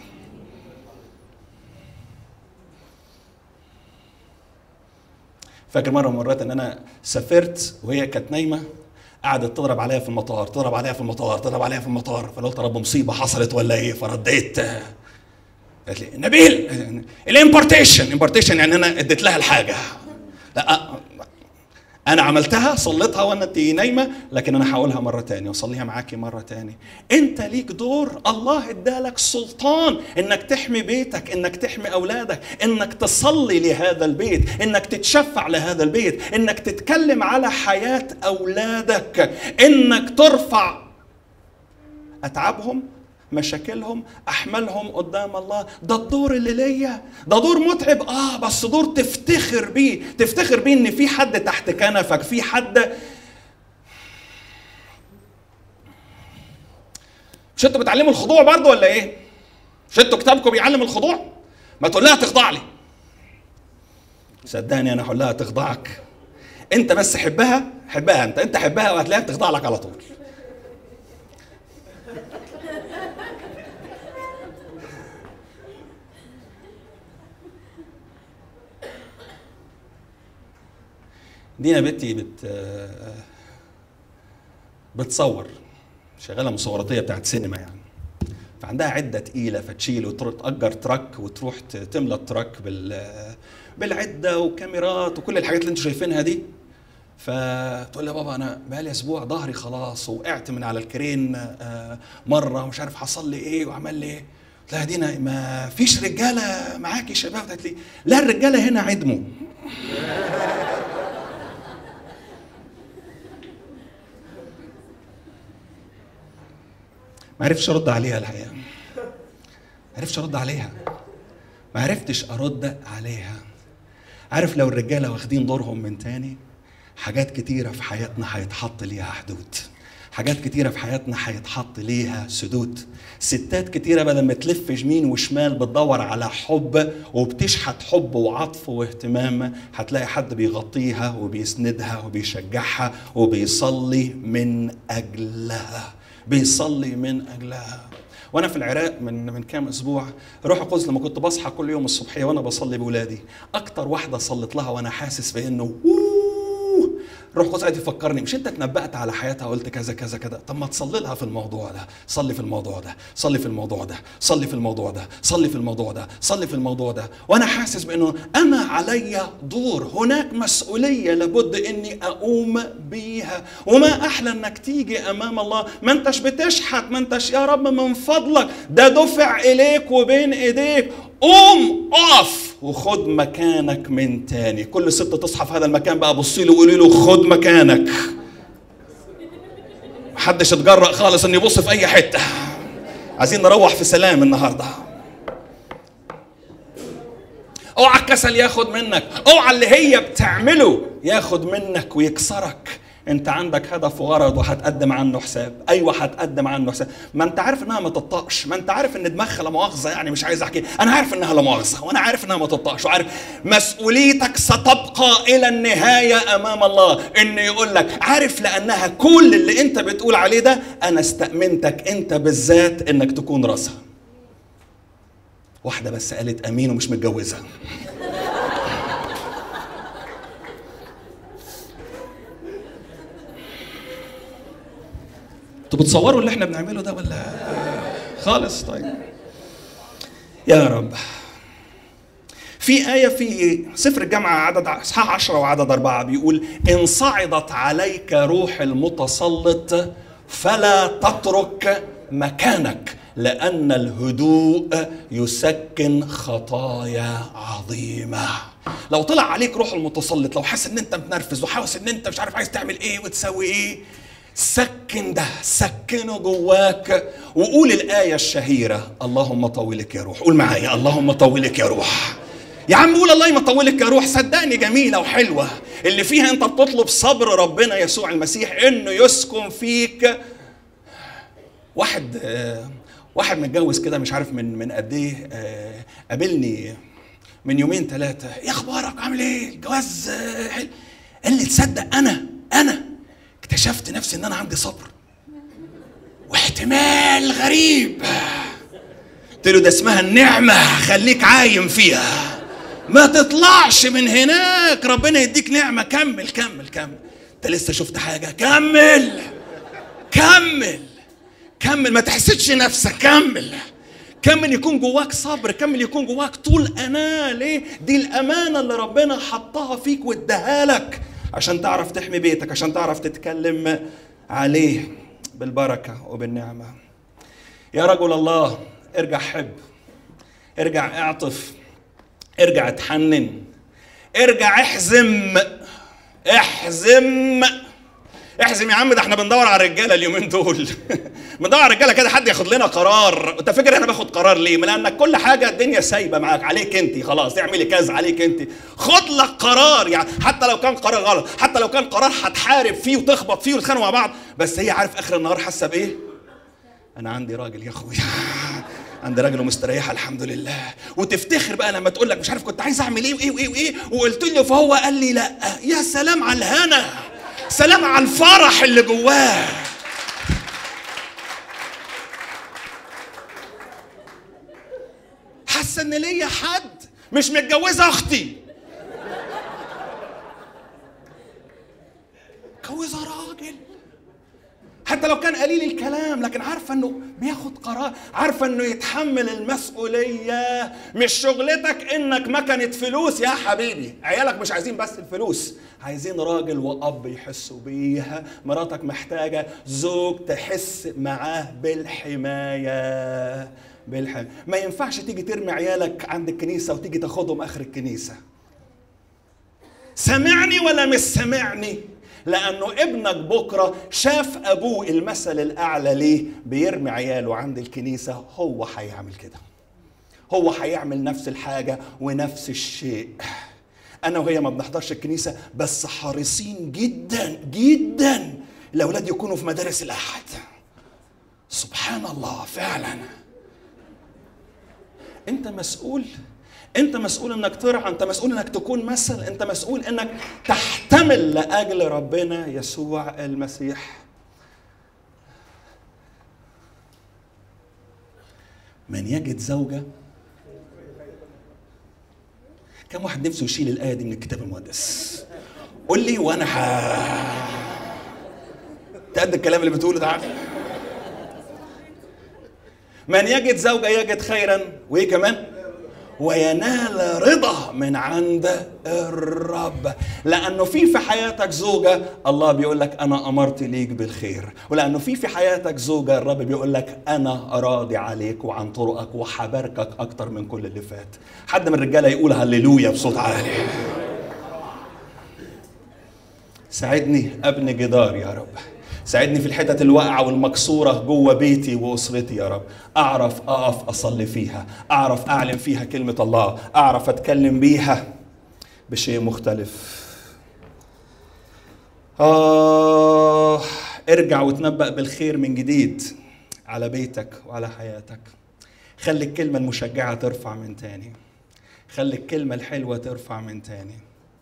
فاكر مرة من مرات ان انا سافرت وهي كانت نايمة، قعدت تضرب عليا في المطار، تضرب عليا في المطار، تضرب عليا في المطار. فقلت يا رب مصيبة حصلت ولا ايه؟ فرديت قالت لي نبيل الامبورتيشن. امبورتيشن يعني انا اديت لها الحاجة. لا انا عملتها، صليتها وانا انتي نايمة، لكن انا هقولها مرة تاني وصليها معاكي مرة تاني. انت ليك دور، الله ادالك سلطان انك تحمي بيتك، انك تحمي اولادك، انك تصلي لهذا البيت، انك تتشفع لهذا البيت، انك تتكلم على حياة اولادك، انك ترفع اتعابهم، مشاكلهم، احملهم قدام الله. ده الدور اللي ليا، ده دور متعب اه بس دور تفتخر بيه، تفتخر بيه ان في حد تحت كنفك، في حد. مش انتوا بتعلموا الخضوع برضه ولا ايه؟ مش انتوا كتابكم بيعلم الخضوع؟ ما تقول لها تخضع لي. صدقني انا هقول لها تخضعك. انت بس حبها، حبها انت، انت حبها وهتلاقيها بتخضع لك على طول. دينا بنتي بت بتصور، شغاله مصوراتيه بتاعت سينما يعني، فعندها عده تقيله فتشيل وتأجر تراك وتروح تملى التراك بال بالعده وكاميرات وكل الحاجات اللي انتوا شايفينها دي. فتقول لي بابا انا بقالي اسبوع ظهري خلاص وقعت من على الكرين مره ومش عارف حصل لي ايه وعمل لي ايه. قلت لها دينا ما فيش رجاله معاكي شباب؟ قالت لي لا الرجاله هنا عدموا. ما عرفتش ارد عليها الحقيقه، ما عرفتش ارد عليها، ما عرفتش ارد عليها. عارف لو الرجاله واخدين دورهم من تاني، حاجات كتيره في حياتنا هيتحط ليها حدود، حاجات كتيره في حياتنا هيتحط ليها سدود. ستات كتيره بدل ما تلف يمين وشمال بتدور على حب وبتشحت حب وعطف واهتمام، هتلاقي حد بيغطيها وبيسندها وبيشجعها وبيصلي من اجلها، بيصلي من اجلها. وانا في العراق من من كام اسبوع، روح القدس لما كنت بصحى كل يوم الصبحيه وانا بصلي باولادي، اكتر واحده صلت لها وانا حاسس بانه روح قدس قاعد يفكرني، مش انت اتنبأت على حياتها وقلت كذا كذا كذا؟ طب ما تصلي لها في الموضوع ده، صلي في الموضوع ده، صلي في الموضوع ده، صلي في الموضوع ده، صلي في الموضوع ده، صلي في الموضوع ده. وانا حاسس بانه انا علي دور، هناك مسؤوليه لابد اني اقوم بيها. وما احلى انك تيجي امام الله ما انتش بتشحت، ما انتش يا رب من فضلك ده دفع اليك وبين ايديك، قوم اقف وخد مكانك من تاني. كل ست تصحى في هذا المكان بقى بصي له وقولي له خد مكانك. محدش اتجرأ خالص ان يبص في اي حته. عايزين نروح في سلام النهارده. اوعى الكسل ياخد منك، اوعى اللي هي بتعمله ياخد منك ويكسرك. انت عندك هدف وغرض وهتقدم عنه حساب. ايوه هتقدم عنه حساب. ما انت عارف انها ما تطقش، ما انت عارف ان دماغها لا مؤاخذه، يعني مش عايز احكي، انا عارف انها لا مؤاخذه، وانا عارف انها ما تطقش، وعارف مسؤوليتك ستبقى الى النهايه امام الله. انه يقول لك عارف لانها كل اللي انت بتقول عليه ده انا استأمنتك انت بالذات انك تكون راسها. واحده بس قالت امين ومش متجوزه. انتوا بتصوروا اللي احنا بنعمله ده ولا خالص؟ طيب يا رب. في آية في سفر الجامعة عدد اصحاح عشرة وعدد أربعة بيقول إن صعدت عليك روح المتسلط فلا تترك مكانك لأن الهدوء يسكن خطايا عظيمة. لو طلع عليك روح المتسلط، لو حاسس ان انت متنرفز وحاسس ان انت مش عارف عايز تعمل ايه وتسوي ايه، سكن ده، سكنه جواك وقول الآية الشهيرة اللهم طولك يا روح. قول معايا اللهم طولك يا روح. يا عم قول الله يطولك يا روح. صدقني جميلة وحلوة اللي فيها انت بتطلب صبر ربنا يسوع المسيح انه يسكن فيك. واحد آه واحد متجوز كده مش عارف من من قد ايه، آه قابلني من يومين ثلاثة، ايه اخبارك عامل ايه الجواز؟ آه حلو. قال لي تصدق انا انا اكتشفت نفسي ان انا عندي صبر واحتمال غريب. قلت له ده اسمها النعمة، خليك عايم فيها ما تطلعش من هناك، ربنا يديك نعمة. كمل كمل كمل. انت لسه شفت حاجة؟ كمل كمل كمل، ما تحسدش نفسك. كمل كمل، يكون جواك صبر، كمل يكون جواك طول أناة. ليه؟ دي الأمانة اللي ربنا حطها فيك واداها لك عشان تعرف تحمي بيتك، عشان تعرف تتكلم عليه بالبركة وبالنعمة. يا رجل الله ارجع حب، ارجع اعطف، ارجع اتحنن، ارجع احزم احزم احزم يا عم. ده احنا بندور على الرجاله اليومين دول. بندور على الرجاله كده حد ياخد لنا قرار. انت فاكر انا باخد قرار ليه؟ من لانك كل حاجه الدنيا سايبه معاك، عليك انت، خلاص اعملي كذا عليك انت. خد لك قرار، يعني حتى لو كان قرار غلط، حتى لو كان قرار هتحارب فيه وتخبط فيه وتتخانقوا مع بعض، بس هي عارف اخر النهار حاسه بايه؟ انا عندي راجل يا اخويا، عندي راجل ومستريحه الحمد لله. وتفتخر بقى لما تقول لك مش عارف كنت عايز اعمل ايه وايه وايه وايه وقلت له فهو قال لي لا. يا سلام على الهنا، سلام على الفرح اللي جواه. حاسه ان ليا حد، مش متجوزه اختي، متجوزه راجل حتى لو كان قليل الكلام، لكن عارفه انه بياخد قرار، عارفه انه يتحمل المسؤوليه. مش شغلتك انك مكنه فلوس يا حبيبي. عيالك مش عايزين بس الفلوس، عايزين راجل واب يحسوا بيها. مراتك محتاجه زوج تحس معاه بالحمايه بالحمايه. ما ينفعش تيجي ترمي عيالك عند الكنيسه وتيجي تاخدهم اخر الكنيسه. سمعني ولا مش سمعني؟ لأنه ابنك بكرة شاف أبوه المثل الأعلى ليه بيرمي عياله عند الكنيسة، هو هيعمل كده، هو هيعمل نفس الحاجة ونفس الشيء. أنا وهي ما بنحضرش الكنيسة بس حريصين جدا جدا الأولاد يكونوا في مدارس الأحد. سبحان الله فعلا. أنت مسؤول، انت مسؤول انك ترعى، انت مسؤول انك تكون مثل، انت مسؤول انك تحتمل لاجل ربنا يسوع المسيح. من يجد زوجة، كم واحد نفسه يشيل الآية دي من الكتاب المقدس؟ قول لي وانا ح تقد الكلام اللي بتقوله ده. من يجد زوجة يجد خيرا، وايه كمان؟ وينال رضا من عند الرب. لأنه في في حياتك زوجة الله بيقول لك أنا أمرت ليك بالخير، ولأنه في في حياتك زوجة الرب بيقول لك أنا راضي عليك وعن طرقك وحباركك أكتر من كل اللي فات. حد من الرجالة يقول هللويا بصوت عالي. ساعدني أبني جدار يا رب، ساعدني في الحتت الواقعة والمكسورة جوه بيتي وأسرتي يا رب، أعرف أقف أصلي فيها، أعرف أعلن فيها كلمة الله، أعرف أتكلم بيها بشيء مختلف. آه ارجع وتنبأ بالخير من جديد على بيتك وعلى حياتك. خلي الكلمة المشجعة ترفع من تاني، خلي الكلمة الحلوة ترفع من تاني،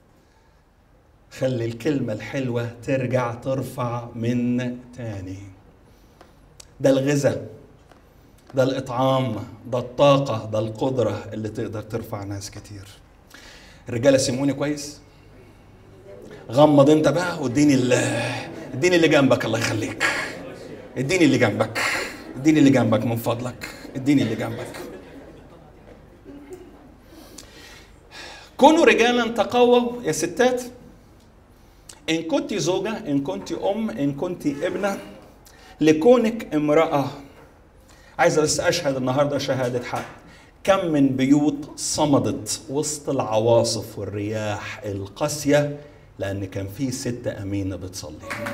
خلي الكلمة الحلوة ترجع ترفع من تاني. ده الغذاء، ده الإطعام، ده الطاقة، ده القدرة اللي تقدر ترفع ناس كتير. الرجالة سمعوني كويس؟ غمض انت بقى واديني اللي اديني اللي جنبك، الله يخليك. اديني اللي جنبك، اديني اللي جنبك من فضلك، اديني اللي جنبك. كونوا رجالا تقووا يا ستات. إن كنت زوجة، إن كنت أم، إن كنت ابنة، لكونك امرأة. عايز بس أشهد النهاردة شهادة حق. كم من بيوت صمدت وسط العواصف والرياح القاسية لأن كان في ست أمينة بتصلي.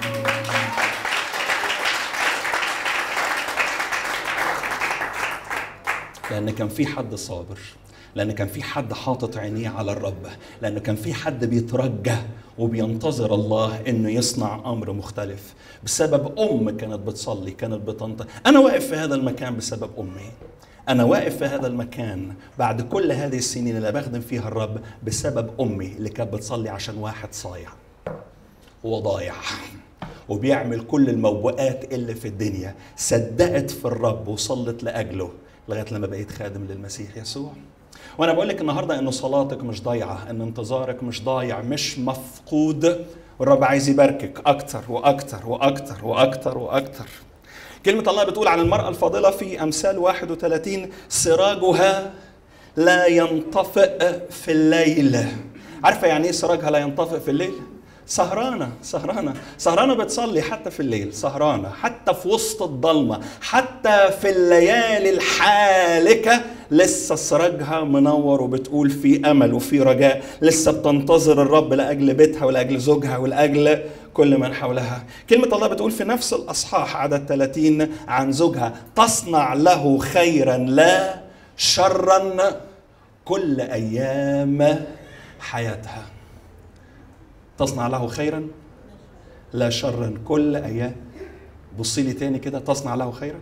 لأن كان في حد صابر، لأن كان في حد حاطط عينيه على الرب، لأن كان في حد بيترجى وبينتظر الله إنه يصنع أمر مختلف بسبب أم كانت بتصلي، كانت بتنتظر. أنا واقف في هذا المكان بسبب أمي. أنا واقف في هذا المكان بعد كل هذه السنين اللي بخدم فيها الرب بسبب أمي اللي كانت بتصلي عشان واحد صايع وضايع وبيعمل كل الموبقات اللي في الدنيا، صدقت في الرب وصلت لأجله لغاية لما بقيت خادم للمسيح يسوع. وانا بقول لك النهارده ان صلاتك مش ضايعه، ان انتظارك مش ضايع، مش مفقود، والرب عايز يباركك اكتر واكتر واكتر واكتر واكتر. كلمه الله بتقول عن المراه الفاضله في امثال واحد وثلاثين سراجها لا ينطفئ في الليل. عارفه يعني ايه سراجها لا ينطفئ في الليل؟ سهرانة سهرانة سهرانة بتصلي حتى في الليل، سهرانة حتى في وسط الضلمة، حتى في الليالي الحالكة لسه سراجها منور وبتقول في أمل وفي رجاء، لسه بتنتظر الرب لأجل بيتها ولأجل زوجها ولأجل كل من حولها. كلمة الله بتقول في نفس الأصحاح عدد ثلاثين عن زوجها تصنع له خيرا لا شرا كل أيام حياتها. تصنع له خيرا لا شرا كل ايام. بصي لي تاني كده، تصنع له خيرا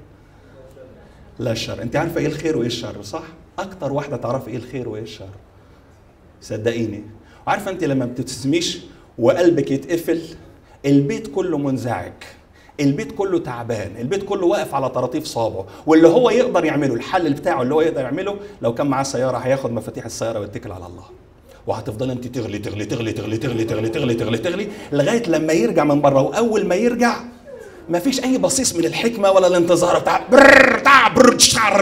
لا شر. انت عارفه ايه الخير وايه الشر صح؟ اكتر واحده تعرف ايه الخير وايه الشر، صدقيني. وعارفه انت لما بتبتسميش وقلبك يتقفل البيت كله منزعج، البيت كله تعبان، البيت كله واقف على طراطيف صابعه، واللي هو يقدر يعمله الحل بتاعه اللي هو يقدر يعمله لو كان معاه سياره هياخد مفاتيح السياره ويتكل على الله، وهتفضل انت تغلي تغلي تغلي تغلي تغلي تغلي تغلي تغلي تغلي لغايه لما يرجع من بره. واول ما يرجع ما فيش اي بصيص من الحكمه ولا الانتظار بتاع برر بتاع برر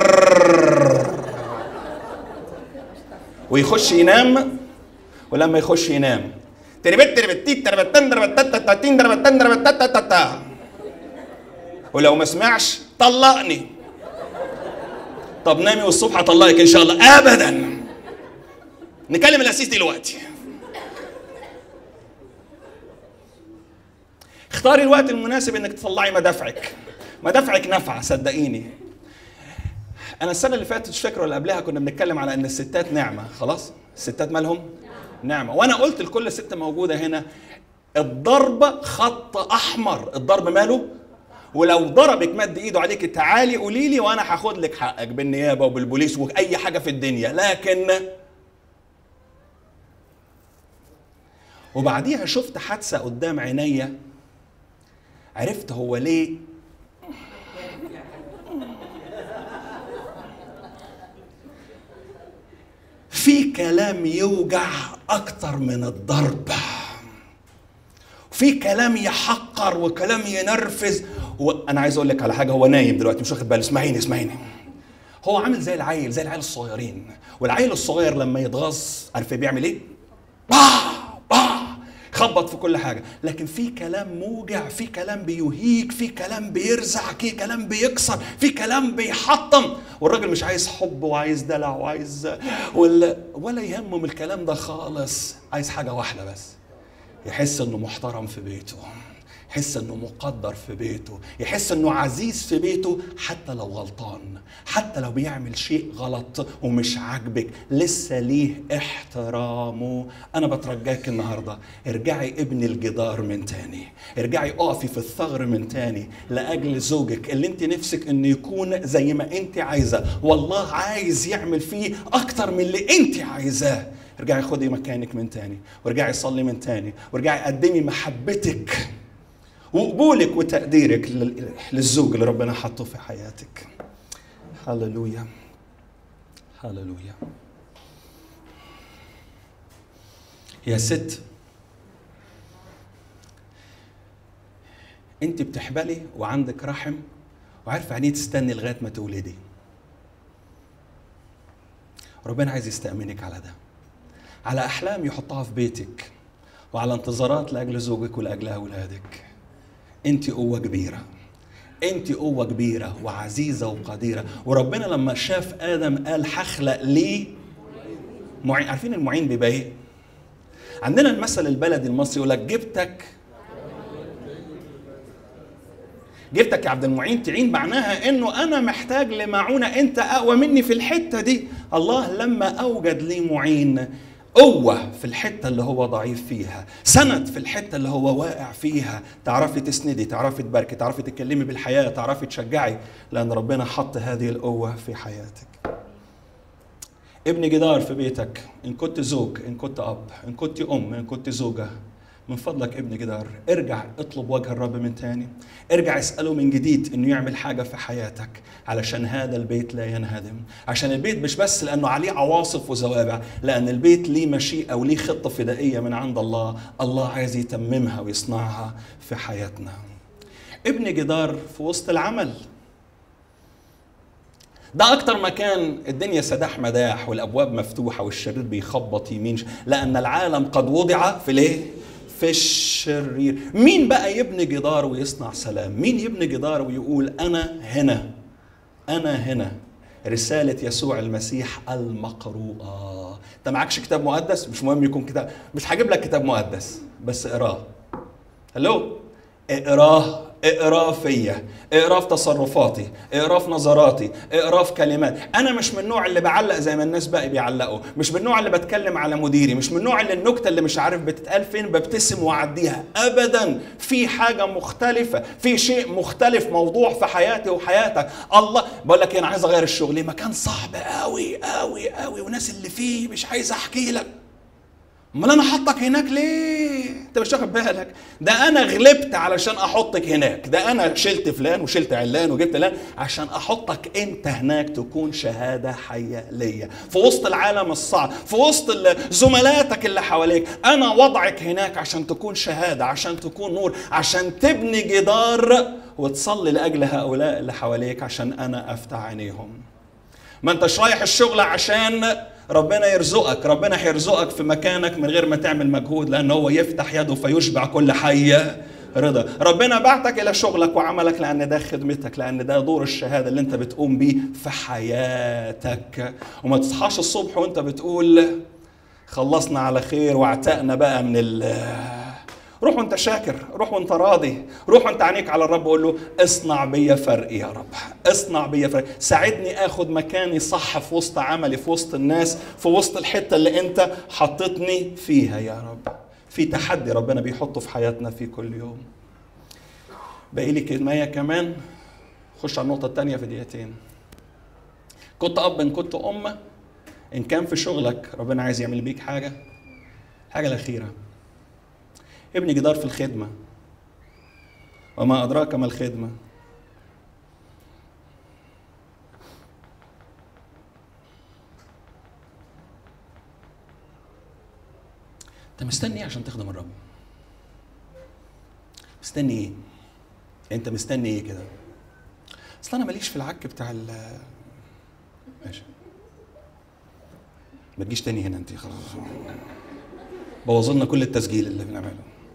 ويخش ينام. ولما يخش ينام تربت تربتيت تربتن تربتتتتين تربتن تربتتتتا، ولو ما سمعش طلقني. طب نامي والصبح اطلقك ان شاء الله. ابدا. نكلم الأسيس دلوقتي. اختاري الوقت المناسب انك تطلعي مدافعك. مدافعك نافعه صدقيني. انا السنه اللي فاتت مش فاكر ولا قبلها كنا بنتكلم على ان الستات نعمه. خلاص الستات مالهم نعمه. وانا قلت لكل ست موجوده هنا الضرب خط احمر. الضرب ماله؟ ولو ضربك مد ايده عليك تعالي قولي لي وانا هاخد لك حقك بالنيابه وبالبوليس واي حاجه في الدنيا. لكن وبعديها شفت حادثة قدام عينيا، عرفت هو ليه في كلام يوجع أكتر من الضرب. في كلام يحقر وكلام ينرفز. وانا عايز اقول لك على حاجه، هو نايم دلوقتي مش واخد باله، اسمعيني اسمعيني. هو عامل زي العيل، زي العيال الصغيرين. والعيل الصغير لما يتغاظ عارف بيعمل ايه؟ باه باه، خبط في كل حاجه. لكن في كلام موجع، في كلام بيهيج، في كلام بيرزع، في كلام بيكسر، في كلام بيحطم. والراجل مش عايز حب وعايز دلع وعايز ولا ولا يهمه من الكلام ده خالص. عايز حاجه واحده بس، يحس انه محترم في بيته، يحس انه مقدر في بيته، يحس انه عزيز في بيته. حتى لو غلطان، حتى لو بيعمل شيء غلط ومش عاجبك، لسه ليه احترامه. انا بترجاك النهارده، ارجعي ابن الجدار من تاني، ارجعي اقفي في الثغر من تاني لاجل زوجك اللي انت نفسك انه يكون زي ما انت عايزه، والله عايز يعمل فيه اكتر من اللي انت عايزاه. ارجعي خدي مكانك من تاني، وارجعي صلي من تاني، وارجعي قدمي محبتك وقبولك وتقديرك للزوج اللي ربنا حطه في حياتك. هللويا هللويا. يا ست، انت بتحبلي وعندك رحم وعارفه يعني تستني لغايه ما تولدي. ربنا عايز يستأمنك على ده، على احلام يحطها في بيتك، وعلى انتظارات لاجل زوجك ولاجل اولادك. انت قوه كبيره، انت قوه كبيره وعزيزه وقديره. وربنا لما شاف ادم قال هخلق ليه معين. عارفين المعين بيبقى ايه؟ عندنا المثل البلدي المصري يقول لك جبتك جبتك يا عبد المعين تعين، معناها انه انا محتاج لمعونه، انت اقوى مني في الحته دي. الله لما اوجد لي معين، قوة في الحتة اللي هو ضعيف فيها، سند في الحتة اللي هو واقع فيها، تعرفي تسندي، تعرفي تباركي، تعرفي تتكلمي بالحياة، تعرفي تشجعي، لأن ربنا حط هذه القوة في حياتك. ابن جدار في بيتك، إن كنت زوج، إن كنت أب، إن كنت أم، إن كنت زوجة، من فضلك ابن جدار ارجع اطلب وجه الرب من تاني، ارجع اسأله من جديد انه يعمل حاجة في حياتك علشان هذا البيت لا ينهدم. عشان البيت مش بس لانه عليه عواصف وزوابع، لان البيت ليه مشيئة وليه خطة فدائية من عند الله، الله عايز يتممها ويصنعها في حياتنا. ابن جدار في وسط العمل، ده اكتر مكان الدنيا سداح مداح والابواب مفتوحة والشرير بيخبط يمين، لان العالم قد وضع في ليه؟ في الشرير. مين بقى يبني جدار ويصنع سلام؟ مين يبني جدار ويقول أنا هنا، أنا هنا؟ رسالة يسوع المسيح المقروءة. أنت معكش كتاب مقدس؟ مش مهم يكون كتاب، مش هجيب لك كتاب مقدس، بس اقراه. هلو، اقراه، اقراه فيا، اقراه في تصرفاتي، اقراه في نظراتي، اقراه في كلمات. انا مش من النوع اللي بعلق زي ما الناس بقى بيعلقوا، مش من النوع اللي بتكلم على مديري، مش من النوع اللي النكته اللي مش عارف بتتقال فين ببتسم واعديها ابدا. في حاجه مختلفه، في شيء مختلف، موضوع في حياتي وحياتك. الله بقول لك انا عايز اغير الشغل، مكان صعب قوي قوي قوي والناس اللي فيه مش عايز احكي لك. امال انا حطك هناك ليه؟ انت مش واخد بالك؟ ده انا غلبت علشان احطك هناك، ده انا شلت فلان وشلت علان وجبت لان عشان احطك انت هناك تكون شهاده حيه ليا في وسط العالم الصعب، في وسط زملاتك اللي حواليك. انا وضعك هناك عشان تكون شهاده، عشان تكون نور، عشان تبني جدار وتصلي لاجل هؤلاء اللي حواليك عشان انا افتح عينيهم. ما انتش رايح الشغل عشان ربنا يرزقك، ربنا هيرزقك في مكانك من غير ما تعمل مجهود، لأنه هو يفتح يده فيشبع كل حي رضا. ربنا بعتك إلى شغلك وعملك لأن ده خدمتك، لأن ده دور الشهادة اللي انت بتقوم بيه في حياتك. وما تصحاش الصبح وانت بتقول خلصنا على خير واعتقنا بقى من ال روح وانت شاكر، روح وانت راضي، روح وانت عينيك على الرب وقول له اصنع بيا فرق يا رب، اصنع بيا فرق، ساعدني اخد مكاني صح في وسط عملي، في وسط الناس، في وسط الحتة اللي انت حطتني فيها يا رب. في تحدي ربنا بيحطه في حياتنا في كل يوم. باقي لي كلمة كمان، خش على النقطة الثانية في دقيقتين. كنت اب، ان كنت ام، ان كان في شغلك ربنا عايز يعمل بيك حاجة. الحاجة الأخيرة، ابني جدار في الخدمة. وما أدراك ما الخدمة؟ أنت مستني عشان تخدم الرب؟ مستني ايه؟ انت مستني ايه كده؟ اصل انا ماليش في العك بتاع ال ماشي، ما تجيش تاني هنا انت، خلاص بوظلنا كل التسجيل اللي بنعمله.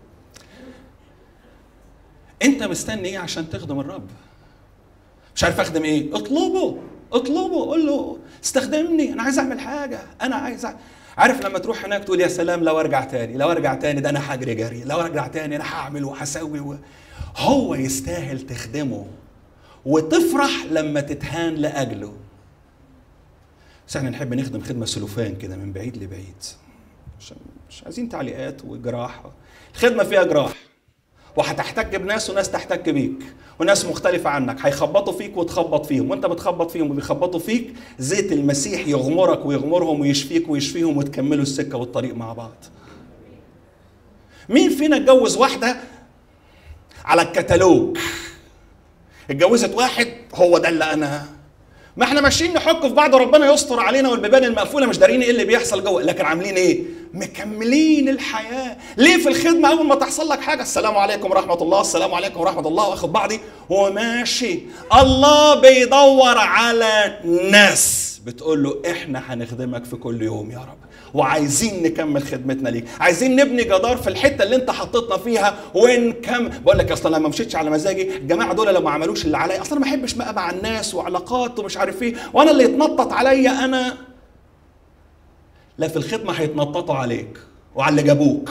انت مستني ايه عشان تخدم الرب؟ مش عارف اخدم ايه؟ اطلبه اطلبه، قول له استخدمني، انا عايز اعمل حاجه، انا عايز أعمل. عارف لما تروح هناك تقول يا سلام لو ارجع تاني، لو ارجع تاني ده انا هجري جري، لو ارجع تاني انا هعمل وهسوي و... هو يستاهل تخدمه وتفرح لما تتهان لاجله. بس احنا نحب نخدم خدمه سلوفان كده من بعيد لبعيد، مش مش عايزين تعليقات وجراح. الخدمه فيها جراح، وهتحتك بناس وناس تحتك بيك، وناس مختلفة عنك هيخبطوا فيك وتخبط فيهم، وانت بتخبط فيهم وبيخبطوا فيك. زيت المسيح يغمرك ويغمرهم ويشفيك ويشفيهم، وتكملوا السكة والطريق مع بعض. مين فينا اتجوز واحدة على الكتالوج؟ اتجوزت واحد هو ده اللي انا، ما احنا ماشيين نحك في بعض وربنا يستر علينا والبيبان المقفولة مش دارين ايه اللي بيحصل جوه، لكن عاملين ايه؟ مكملين الحياة. ليه في الخدمة أول ما تحصل لك حاجة السلام عليكم ورحمة الله، السلام عليكم ورحمة الله، واخد بعضي وماشي. الله بيدور على ناس بتقول له احنا هنخدمك في كل يوم يا رب، وعايزين نكمل خدمتنا ليك، عايزين نبني جدار في الحتة اللي انت حطيتنا فيها ونكمل. بقول لك اصلا انا ما مشيتش على مزاجي، الجماعة دول لو ما عملوش اللي عليا، اصلا ما احبش بقى مع الناس وعلاقات ومش عارف ايه، وانا اللي يتنطط عليا انا. لا، في الخدمة هيتنططوا عليك وعلى اللي جابوك،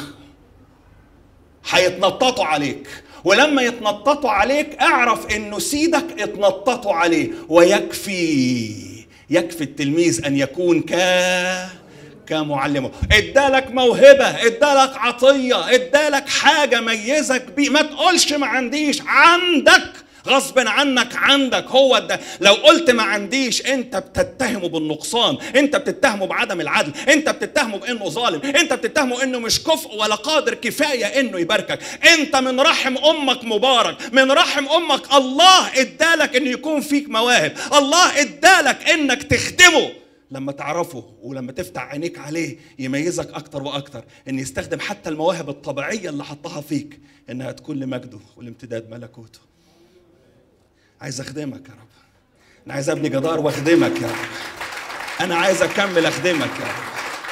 هيتنططوا عليك، ولما يتنططوا عليك اعرف انه سيدك اتنططوا عليه. ويكفي يكفي التلميذ ان يكون ك كمعلمه. ادالك موهبة، ادالك عطية، ادالك حاجة ميزك بيه، ما تقولش ما عنديش، عندك غصب عنك، عندك هو ده. لو قلت ما عنديش انت بتتهمه بالنقصان، انت بتتهمه بعدم العدل، انت بتتهمه بانه ظالم، انت بتتهمه انه مش كفء ولا قادر كفاية انه يباركك. انت من رحم امك مبارك، من رحم امك الله ادالك ان يكون فيك مواهب، الله ادالك انك تخدمه. لما تعرفه ولما تفتح عينيك عليه يميزك اكتر واكتر، ان يستخدم حتى المواهب الطبيعية اللي حطها فيك انها تكون لمجده ولامتداد ملكوته. عايز اخدمك يا رب، انا عايز ابني جدار واخدمك يا رب، انا عايز اكمل اخدمك يا رب.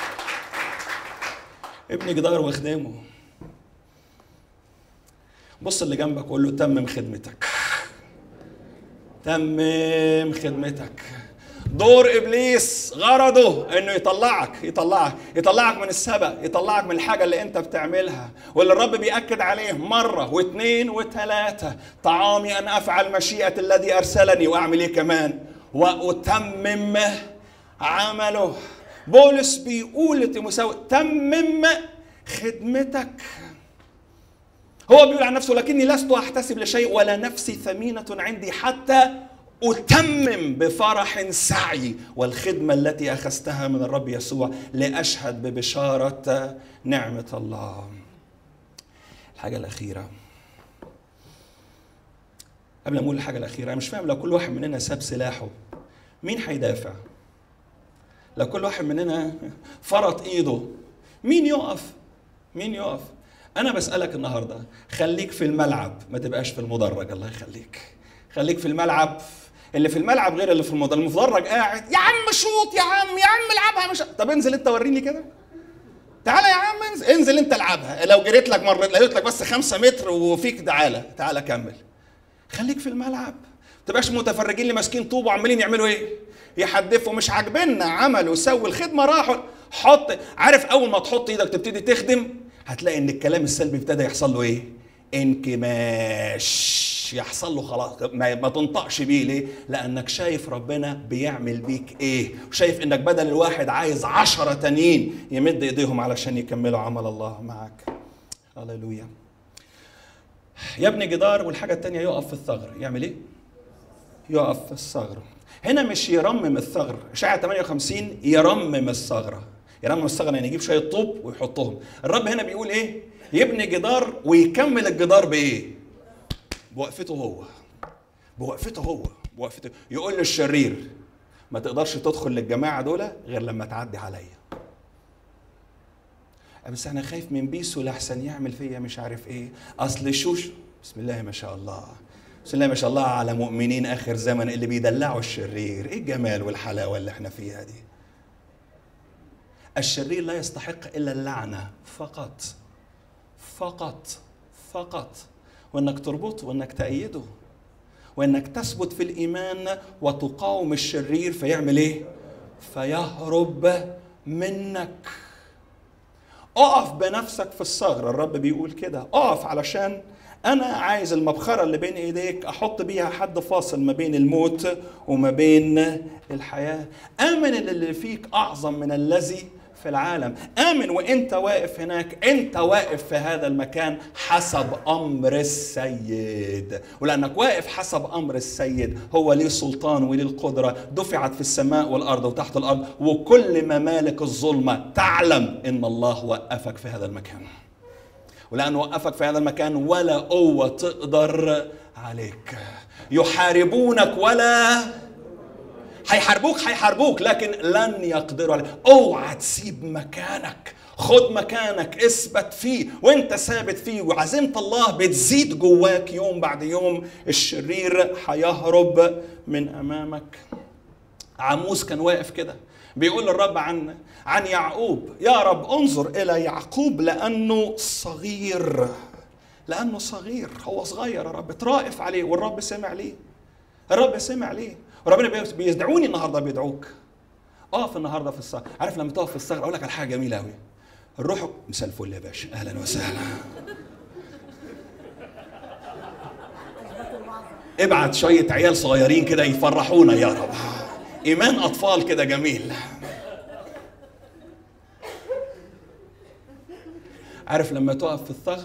ابني جدار واخدمه. بص اللي جنبك وقول له تمم خدمتك، تمم خدمتك. دور ابليس غرضه انه يطلعك يطلعك يطلعك من السبق، يطلعك من الحاجه اللي انت بتعملها، واللي الرب بيأكد عليه مره واثنين وثلاثه. طعامي ان افعل مشيئه الذي ارسلني، واعمل ايه كمان؟ واتمم عمله. بولس بيقول لتيموثاوس تمم خدمتك. هو بيقول عن نفسه لكني لست احتسب لشيء ولا نفسي ثمينه عندي حتى أتمم بفرح سعي والخدمة التي أخذتها من الرب يسوع لأشهد ببشارة نعمة الله. الحاجة الأخيرة، قبل ما أقول الحاجة الأخيرة، أنا مش فاهم لو كل واحد مننا ساب سلاحه مين هيدافع؟ لو كل واحد مننا فرط إيده مين يقف؟ مين يقف؟ أنا بسألك النهاردة، خليك في الملعب ما تبقاش في المدرج. الله يخليك، خليك في الملعب. اللي في الملعب غير اللي في المدرج. المدرج قاعد يا عم شوط يا عم يا عم العبها، مش طب انزل انت وريني كده، تعالى يا عم انزل انزل انت العبها. لو جريت لك مره لقيت لك بس خمسة متر وفيك، تعالى تعالى كمل. خليك في الملعب، ما تبقاش متفرجين اللي ماسكين طوب وعمالين يعملوا ايه؟ يحدفوا. مش عاجبنا عملوا سووا الخدمه راحوا. حط، عارف اول ما تحط ايدك تبتدي تخدم هتلاقي ان الكلام السلبي ابتدى يحصل له ايه؟ انكماش، يحصل له خلاص، ما, ما تنطقش بيه. ليه؟ لانك شايف ربنا بيعمل بيك ايه، وشايف انك بدل الواحد عايز عشرة تانيين يمد ايديهم علشان يكملوا عمل الله معك. هللويا. يبني جدار، والحاجه التانيه يقف في الثغر. يعمل ايه؟ يقف في الثغر. هنا مش يرمم الثغر، اشعياء ثمانية وخمسين يرمم الثغره. يرمم الثغره يعني يجيب شويه طوب ويحطهم. الرب هنا بيقول ايه؟ يبني جدار ويكمل الجدار بايه؟ بوقفته هو، بوقفته هو بوقفته. يقول للشرير ما تقدرش تدخل للجماعه دول غير لما تعدي عليا. بس انا خايف من بيسو لحسن يعمل فيا مش عارف ايه، اصل شوش بسم الله ما شاء الله، بسم الله ما شاء الله على مؤمنين آخر زمن اللي بيدلعوا الشرير. إيه الجمال والحلاوة اللي احنا فيها دي. الشرير لا يستحق إلا اللعنة فقط فقط فقط، وإنك تربطه وإنك تأيده وإنك تثبت في الإيمان وتقاوم الشرير فيعمل إيه؟ فيهرب منك. اقف بنفسك في الثغر، الرب بيقول كده، اقف علشان أنا عايز المبخرة اللي بين إيديك أحط بيها حد فاصل ما بين الموت وما بين الحياة. آمن اللي فيك أعظم من الذي في العالم. آمن وإنت واقف هناك، إنت واقف في هذا المكان حسب أمر السيد، ولأنك واقف حسب أمر السيد هو ليه سلطان وليه القدرة، دفعت في السماء والأرض وتحت الأرض، وكل ممالك الظلمة تعلم إن الله وقفك في هذا المكان. ولأنه وقفك في هذا المكان ولا قوة تقدر عليك. يحاربونك ولا هيحاربوك هيحاربوك لكن لن يقدروا عليك. اوعى تسيب مكانك، خد مكانك، اثبت فيه، وانت ثابت فيه وعزيمة الله بتزيد جواك يوم بعد يوم، الشرير هيهرب من امامك. عموس كان واقف كده بيقول للرب عن عن يعقوب: يا رب انظر الى يعقوب لانه صغير، لانه صغير، هو صغير يا رب، ترائف عليه. والرب سمع ليه، الرب سمع ليه. وربنا بيدعوني النهارده، بيدعوك اقف النهارده في الثغر. عارف لما تقف في الثغر اقول لك على حاجه جميله قوي. الروح مساء الفل يا باشا، اهلا وسهلا. ابعت شويه عيال صغيرين كده يفرحونا يا رب، ايمان اطفال كده جميل. عارف لما تقف في الثغر،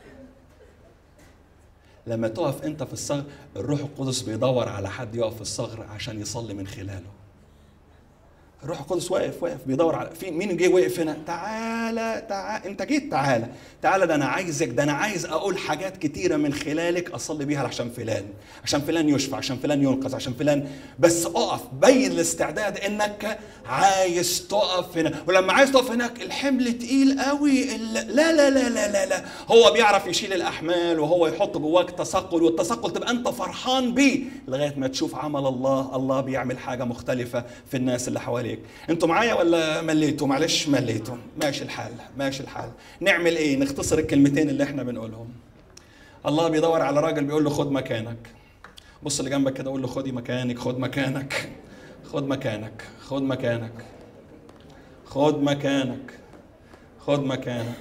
لما تقف انت في الثغر الروح القدس بيدور على حد يقف في الثغر عشان يصلي من خلاله. الروح القدس واقف واقف بيدور على في مين جه واقف هنا. تعالى تعالى انت جيت، تعالى تعالى، ده انا عايزك، ده انا عايز اقول حاجات كتيره من خلالك اصلي بيها عشان فلان، عشان فلان يشفع، عشان فلان ينقذ، عشان فلان. بس اقف، بين الاستعداد انك عايز تقف هنا. ولما عايز تقف هناك الحمل تقيل قوي، لا لا لا لا لا لا، هو بيعرف يشيل الاحمال وهو يحط جواك تثقل، والتثقل تبقى انت فرحان بيه لغايه ما تشوف عمل الله. الله بيعمل حاجه مختلفه في الناس اللي حواليك. انتوا معايا ولا مليتوا؟ معلش مليتوا، ماشي الحال ماشي الحال. نعمل ايه؟ نختصر الكلمتين اللي احنا بنقولهم. الله بيدور على راجل بيقول له خد مكانك. بص اللي جنبك كده قول له خدي مكانك، خد مكانك، خد مكانك، خد مكانك، خد مكانك، خد مكانك،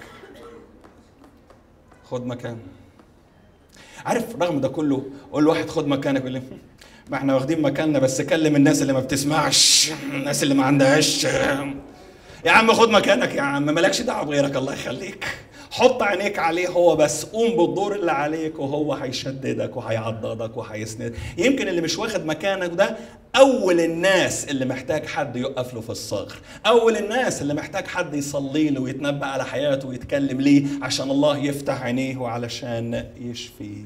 خد مكانك. عارف رغم ده كله قول له واحد خد مكانك، يقول لي ما احنا واخدين مكاننا، بس كلم الناس اللي ما بتسمعش، الناس اللي ما عندهاش. يا عم خد مكانك يا عم، مالكش دعوه بغيرك، الله يخليك. حط عينيك عليه هو بس، قوم بالدور اللي عليك وهو هيشددك وهيعضدك وهيسندك. يمكن اللي مش واخد مكانك ده اول الناس اللي محتاج حد يقف له في الثغر، اول الناس اللي محتاج حد يصلي له ويتنبأ على حياته ويتكلم ليه عشان الله يفتح عينيه وعلشان يشفيه.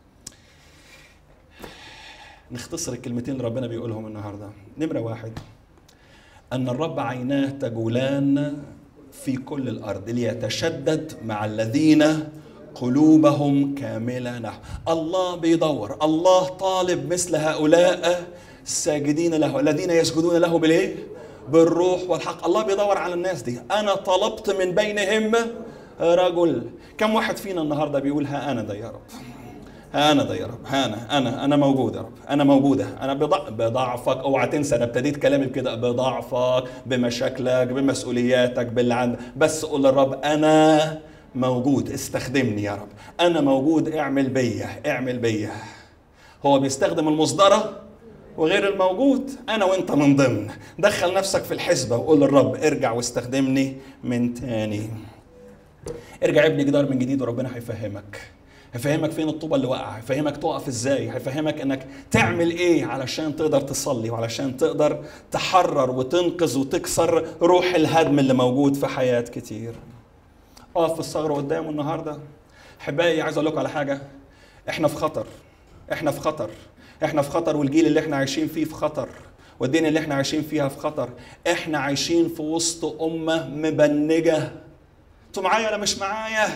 نختصر الكلمتين اللي ربنا بيقولهم النهارده. نمرة واحد، أن الرب عيناه تجولان في كل الأرض ليتشدد مع الذين قلوبهم كاملة نحو الله. بيدور، الله طالب مثل هؤلاء الساجدين له الذين يسجدون له بالإيه؟ بالروح والحق. الله بيدور على الناس دي. أنا طلبت من بينهم رجل. كم واحد فينا النهارده بيقول ها أنا ده يا رب، ها أنا ده يا رب، ها أنا أنا أنا موجود يا رب، أنا موجودة، أنا بضعفك. أوعى تنسى أنا ابتديت كلامي بكده، بضعفك، بمشاكلك، بمسؤولياتك، باللي عندك، بس قول للرب أنا موجود، استخدمني يا رب، أنا موجود، اعمل بيا اعمل بيا. هو بيستخدم المصدرة وغير الموجود، أنا وأنت من ضمن. دخل نفسك في الحسبة وقول للرب ارجع واستخدمني من تاني. ارجع ابني جدار من جديد وربنا هيفهمك، هيفهمك فين الطوبة اللي وقع، هيفهمك تقف ازاي، هيفهمك انك تعمل ايه علشان تقدر تصلي وعلشان تقدر تحرر وتنقذ وتكسر روح الهدم اللي موجود في حياة كتير. اقف في الثغر قدامه النهارده. احبائي عايز اقول لكم على حاجة، احنا في خطر، احنا في خطر، احنا في خطر، والجيل اللي احنا عايشين فيه في خطر، والدنيا اللي احنا عايشين فيها في خطر. احنا عايشين في وسط أمة مبنجة. انتوا معايا ولا مش معايا؟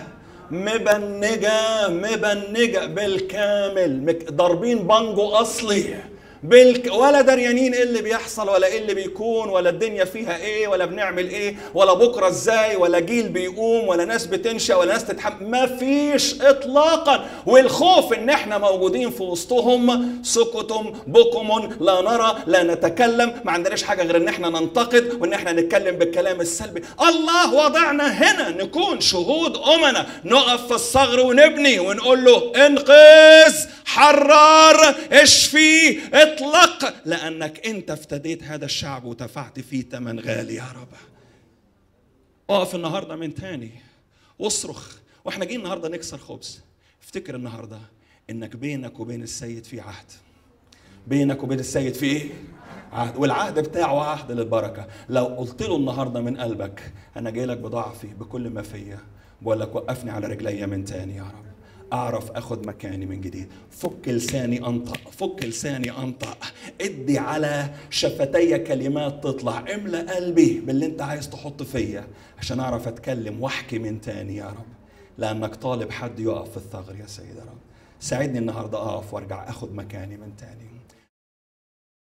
مبنجة مبنجة بالكامل، ضاربين بانجو أصلي بالك، ولا دريانين ايه اللي بيحصل ولا ايه اللي بيكون ولا الدنيا فيها ايه ولا بنعمل ايه ولا بكره ازاي ولا جيل بيقوم ولا ناس بتنشأ ولا ناس تتحمل، ما فيش اطلاقا. والخوف ان احنا موجودين في وسطهم، سكتم بكم لا نرى لا نتكلم، ما عندناش حاجه غير ان احنا ننتقد وان احنا نتكلم بالكلام السلبي. الله وضعنا هنا نكون شهود امنا، نقف في الثغر ونبني ونقول له انقذ، حرر، اشفي، اطلق، لأنك أنت افتديت هذا الشعب ودفعت فيه ثمن غالي يا رب. اقف النهاردة من تاني واصرخ، واحنا جايين النهاردة نكسر خبز. افتكر النهاردة إنك بينك وبين السيد في عهد، بينك وبين السيد في إيه؟ عهد، والعهد بتاعه عهد للبركة. لو قلت له النهاردة من قلبك أنا جاي لك بضعفي بكل ما فيا، بقول لك وقفني على رجلي من تاني يا رب، أعرف أخذ مكاني من جديد. فك لساني أنطق، فك لساني أنطق، ادي على شفتي كلمات تطلع، املأ قلبي باللي أنت عايز تحط فيا عشان أعرف أتكلم وأحكي من تاني يا رب، لأنك طالب حد يقف في الثغر يا سيد يا رب. ساعدني النهاردة أقف وأرجع أخذ مكاني من تاني.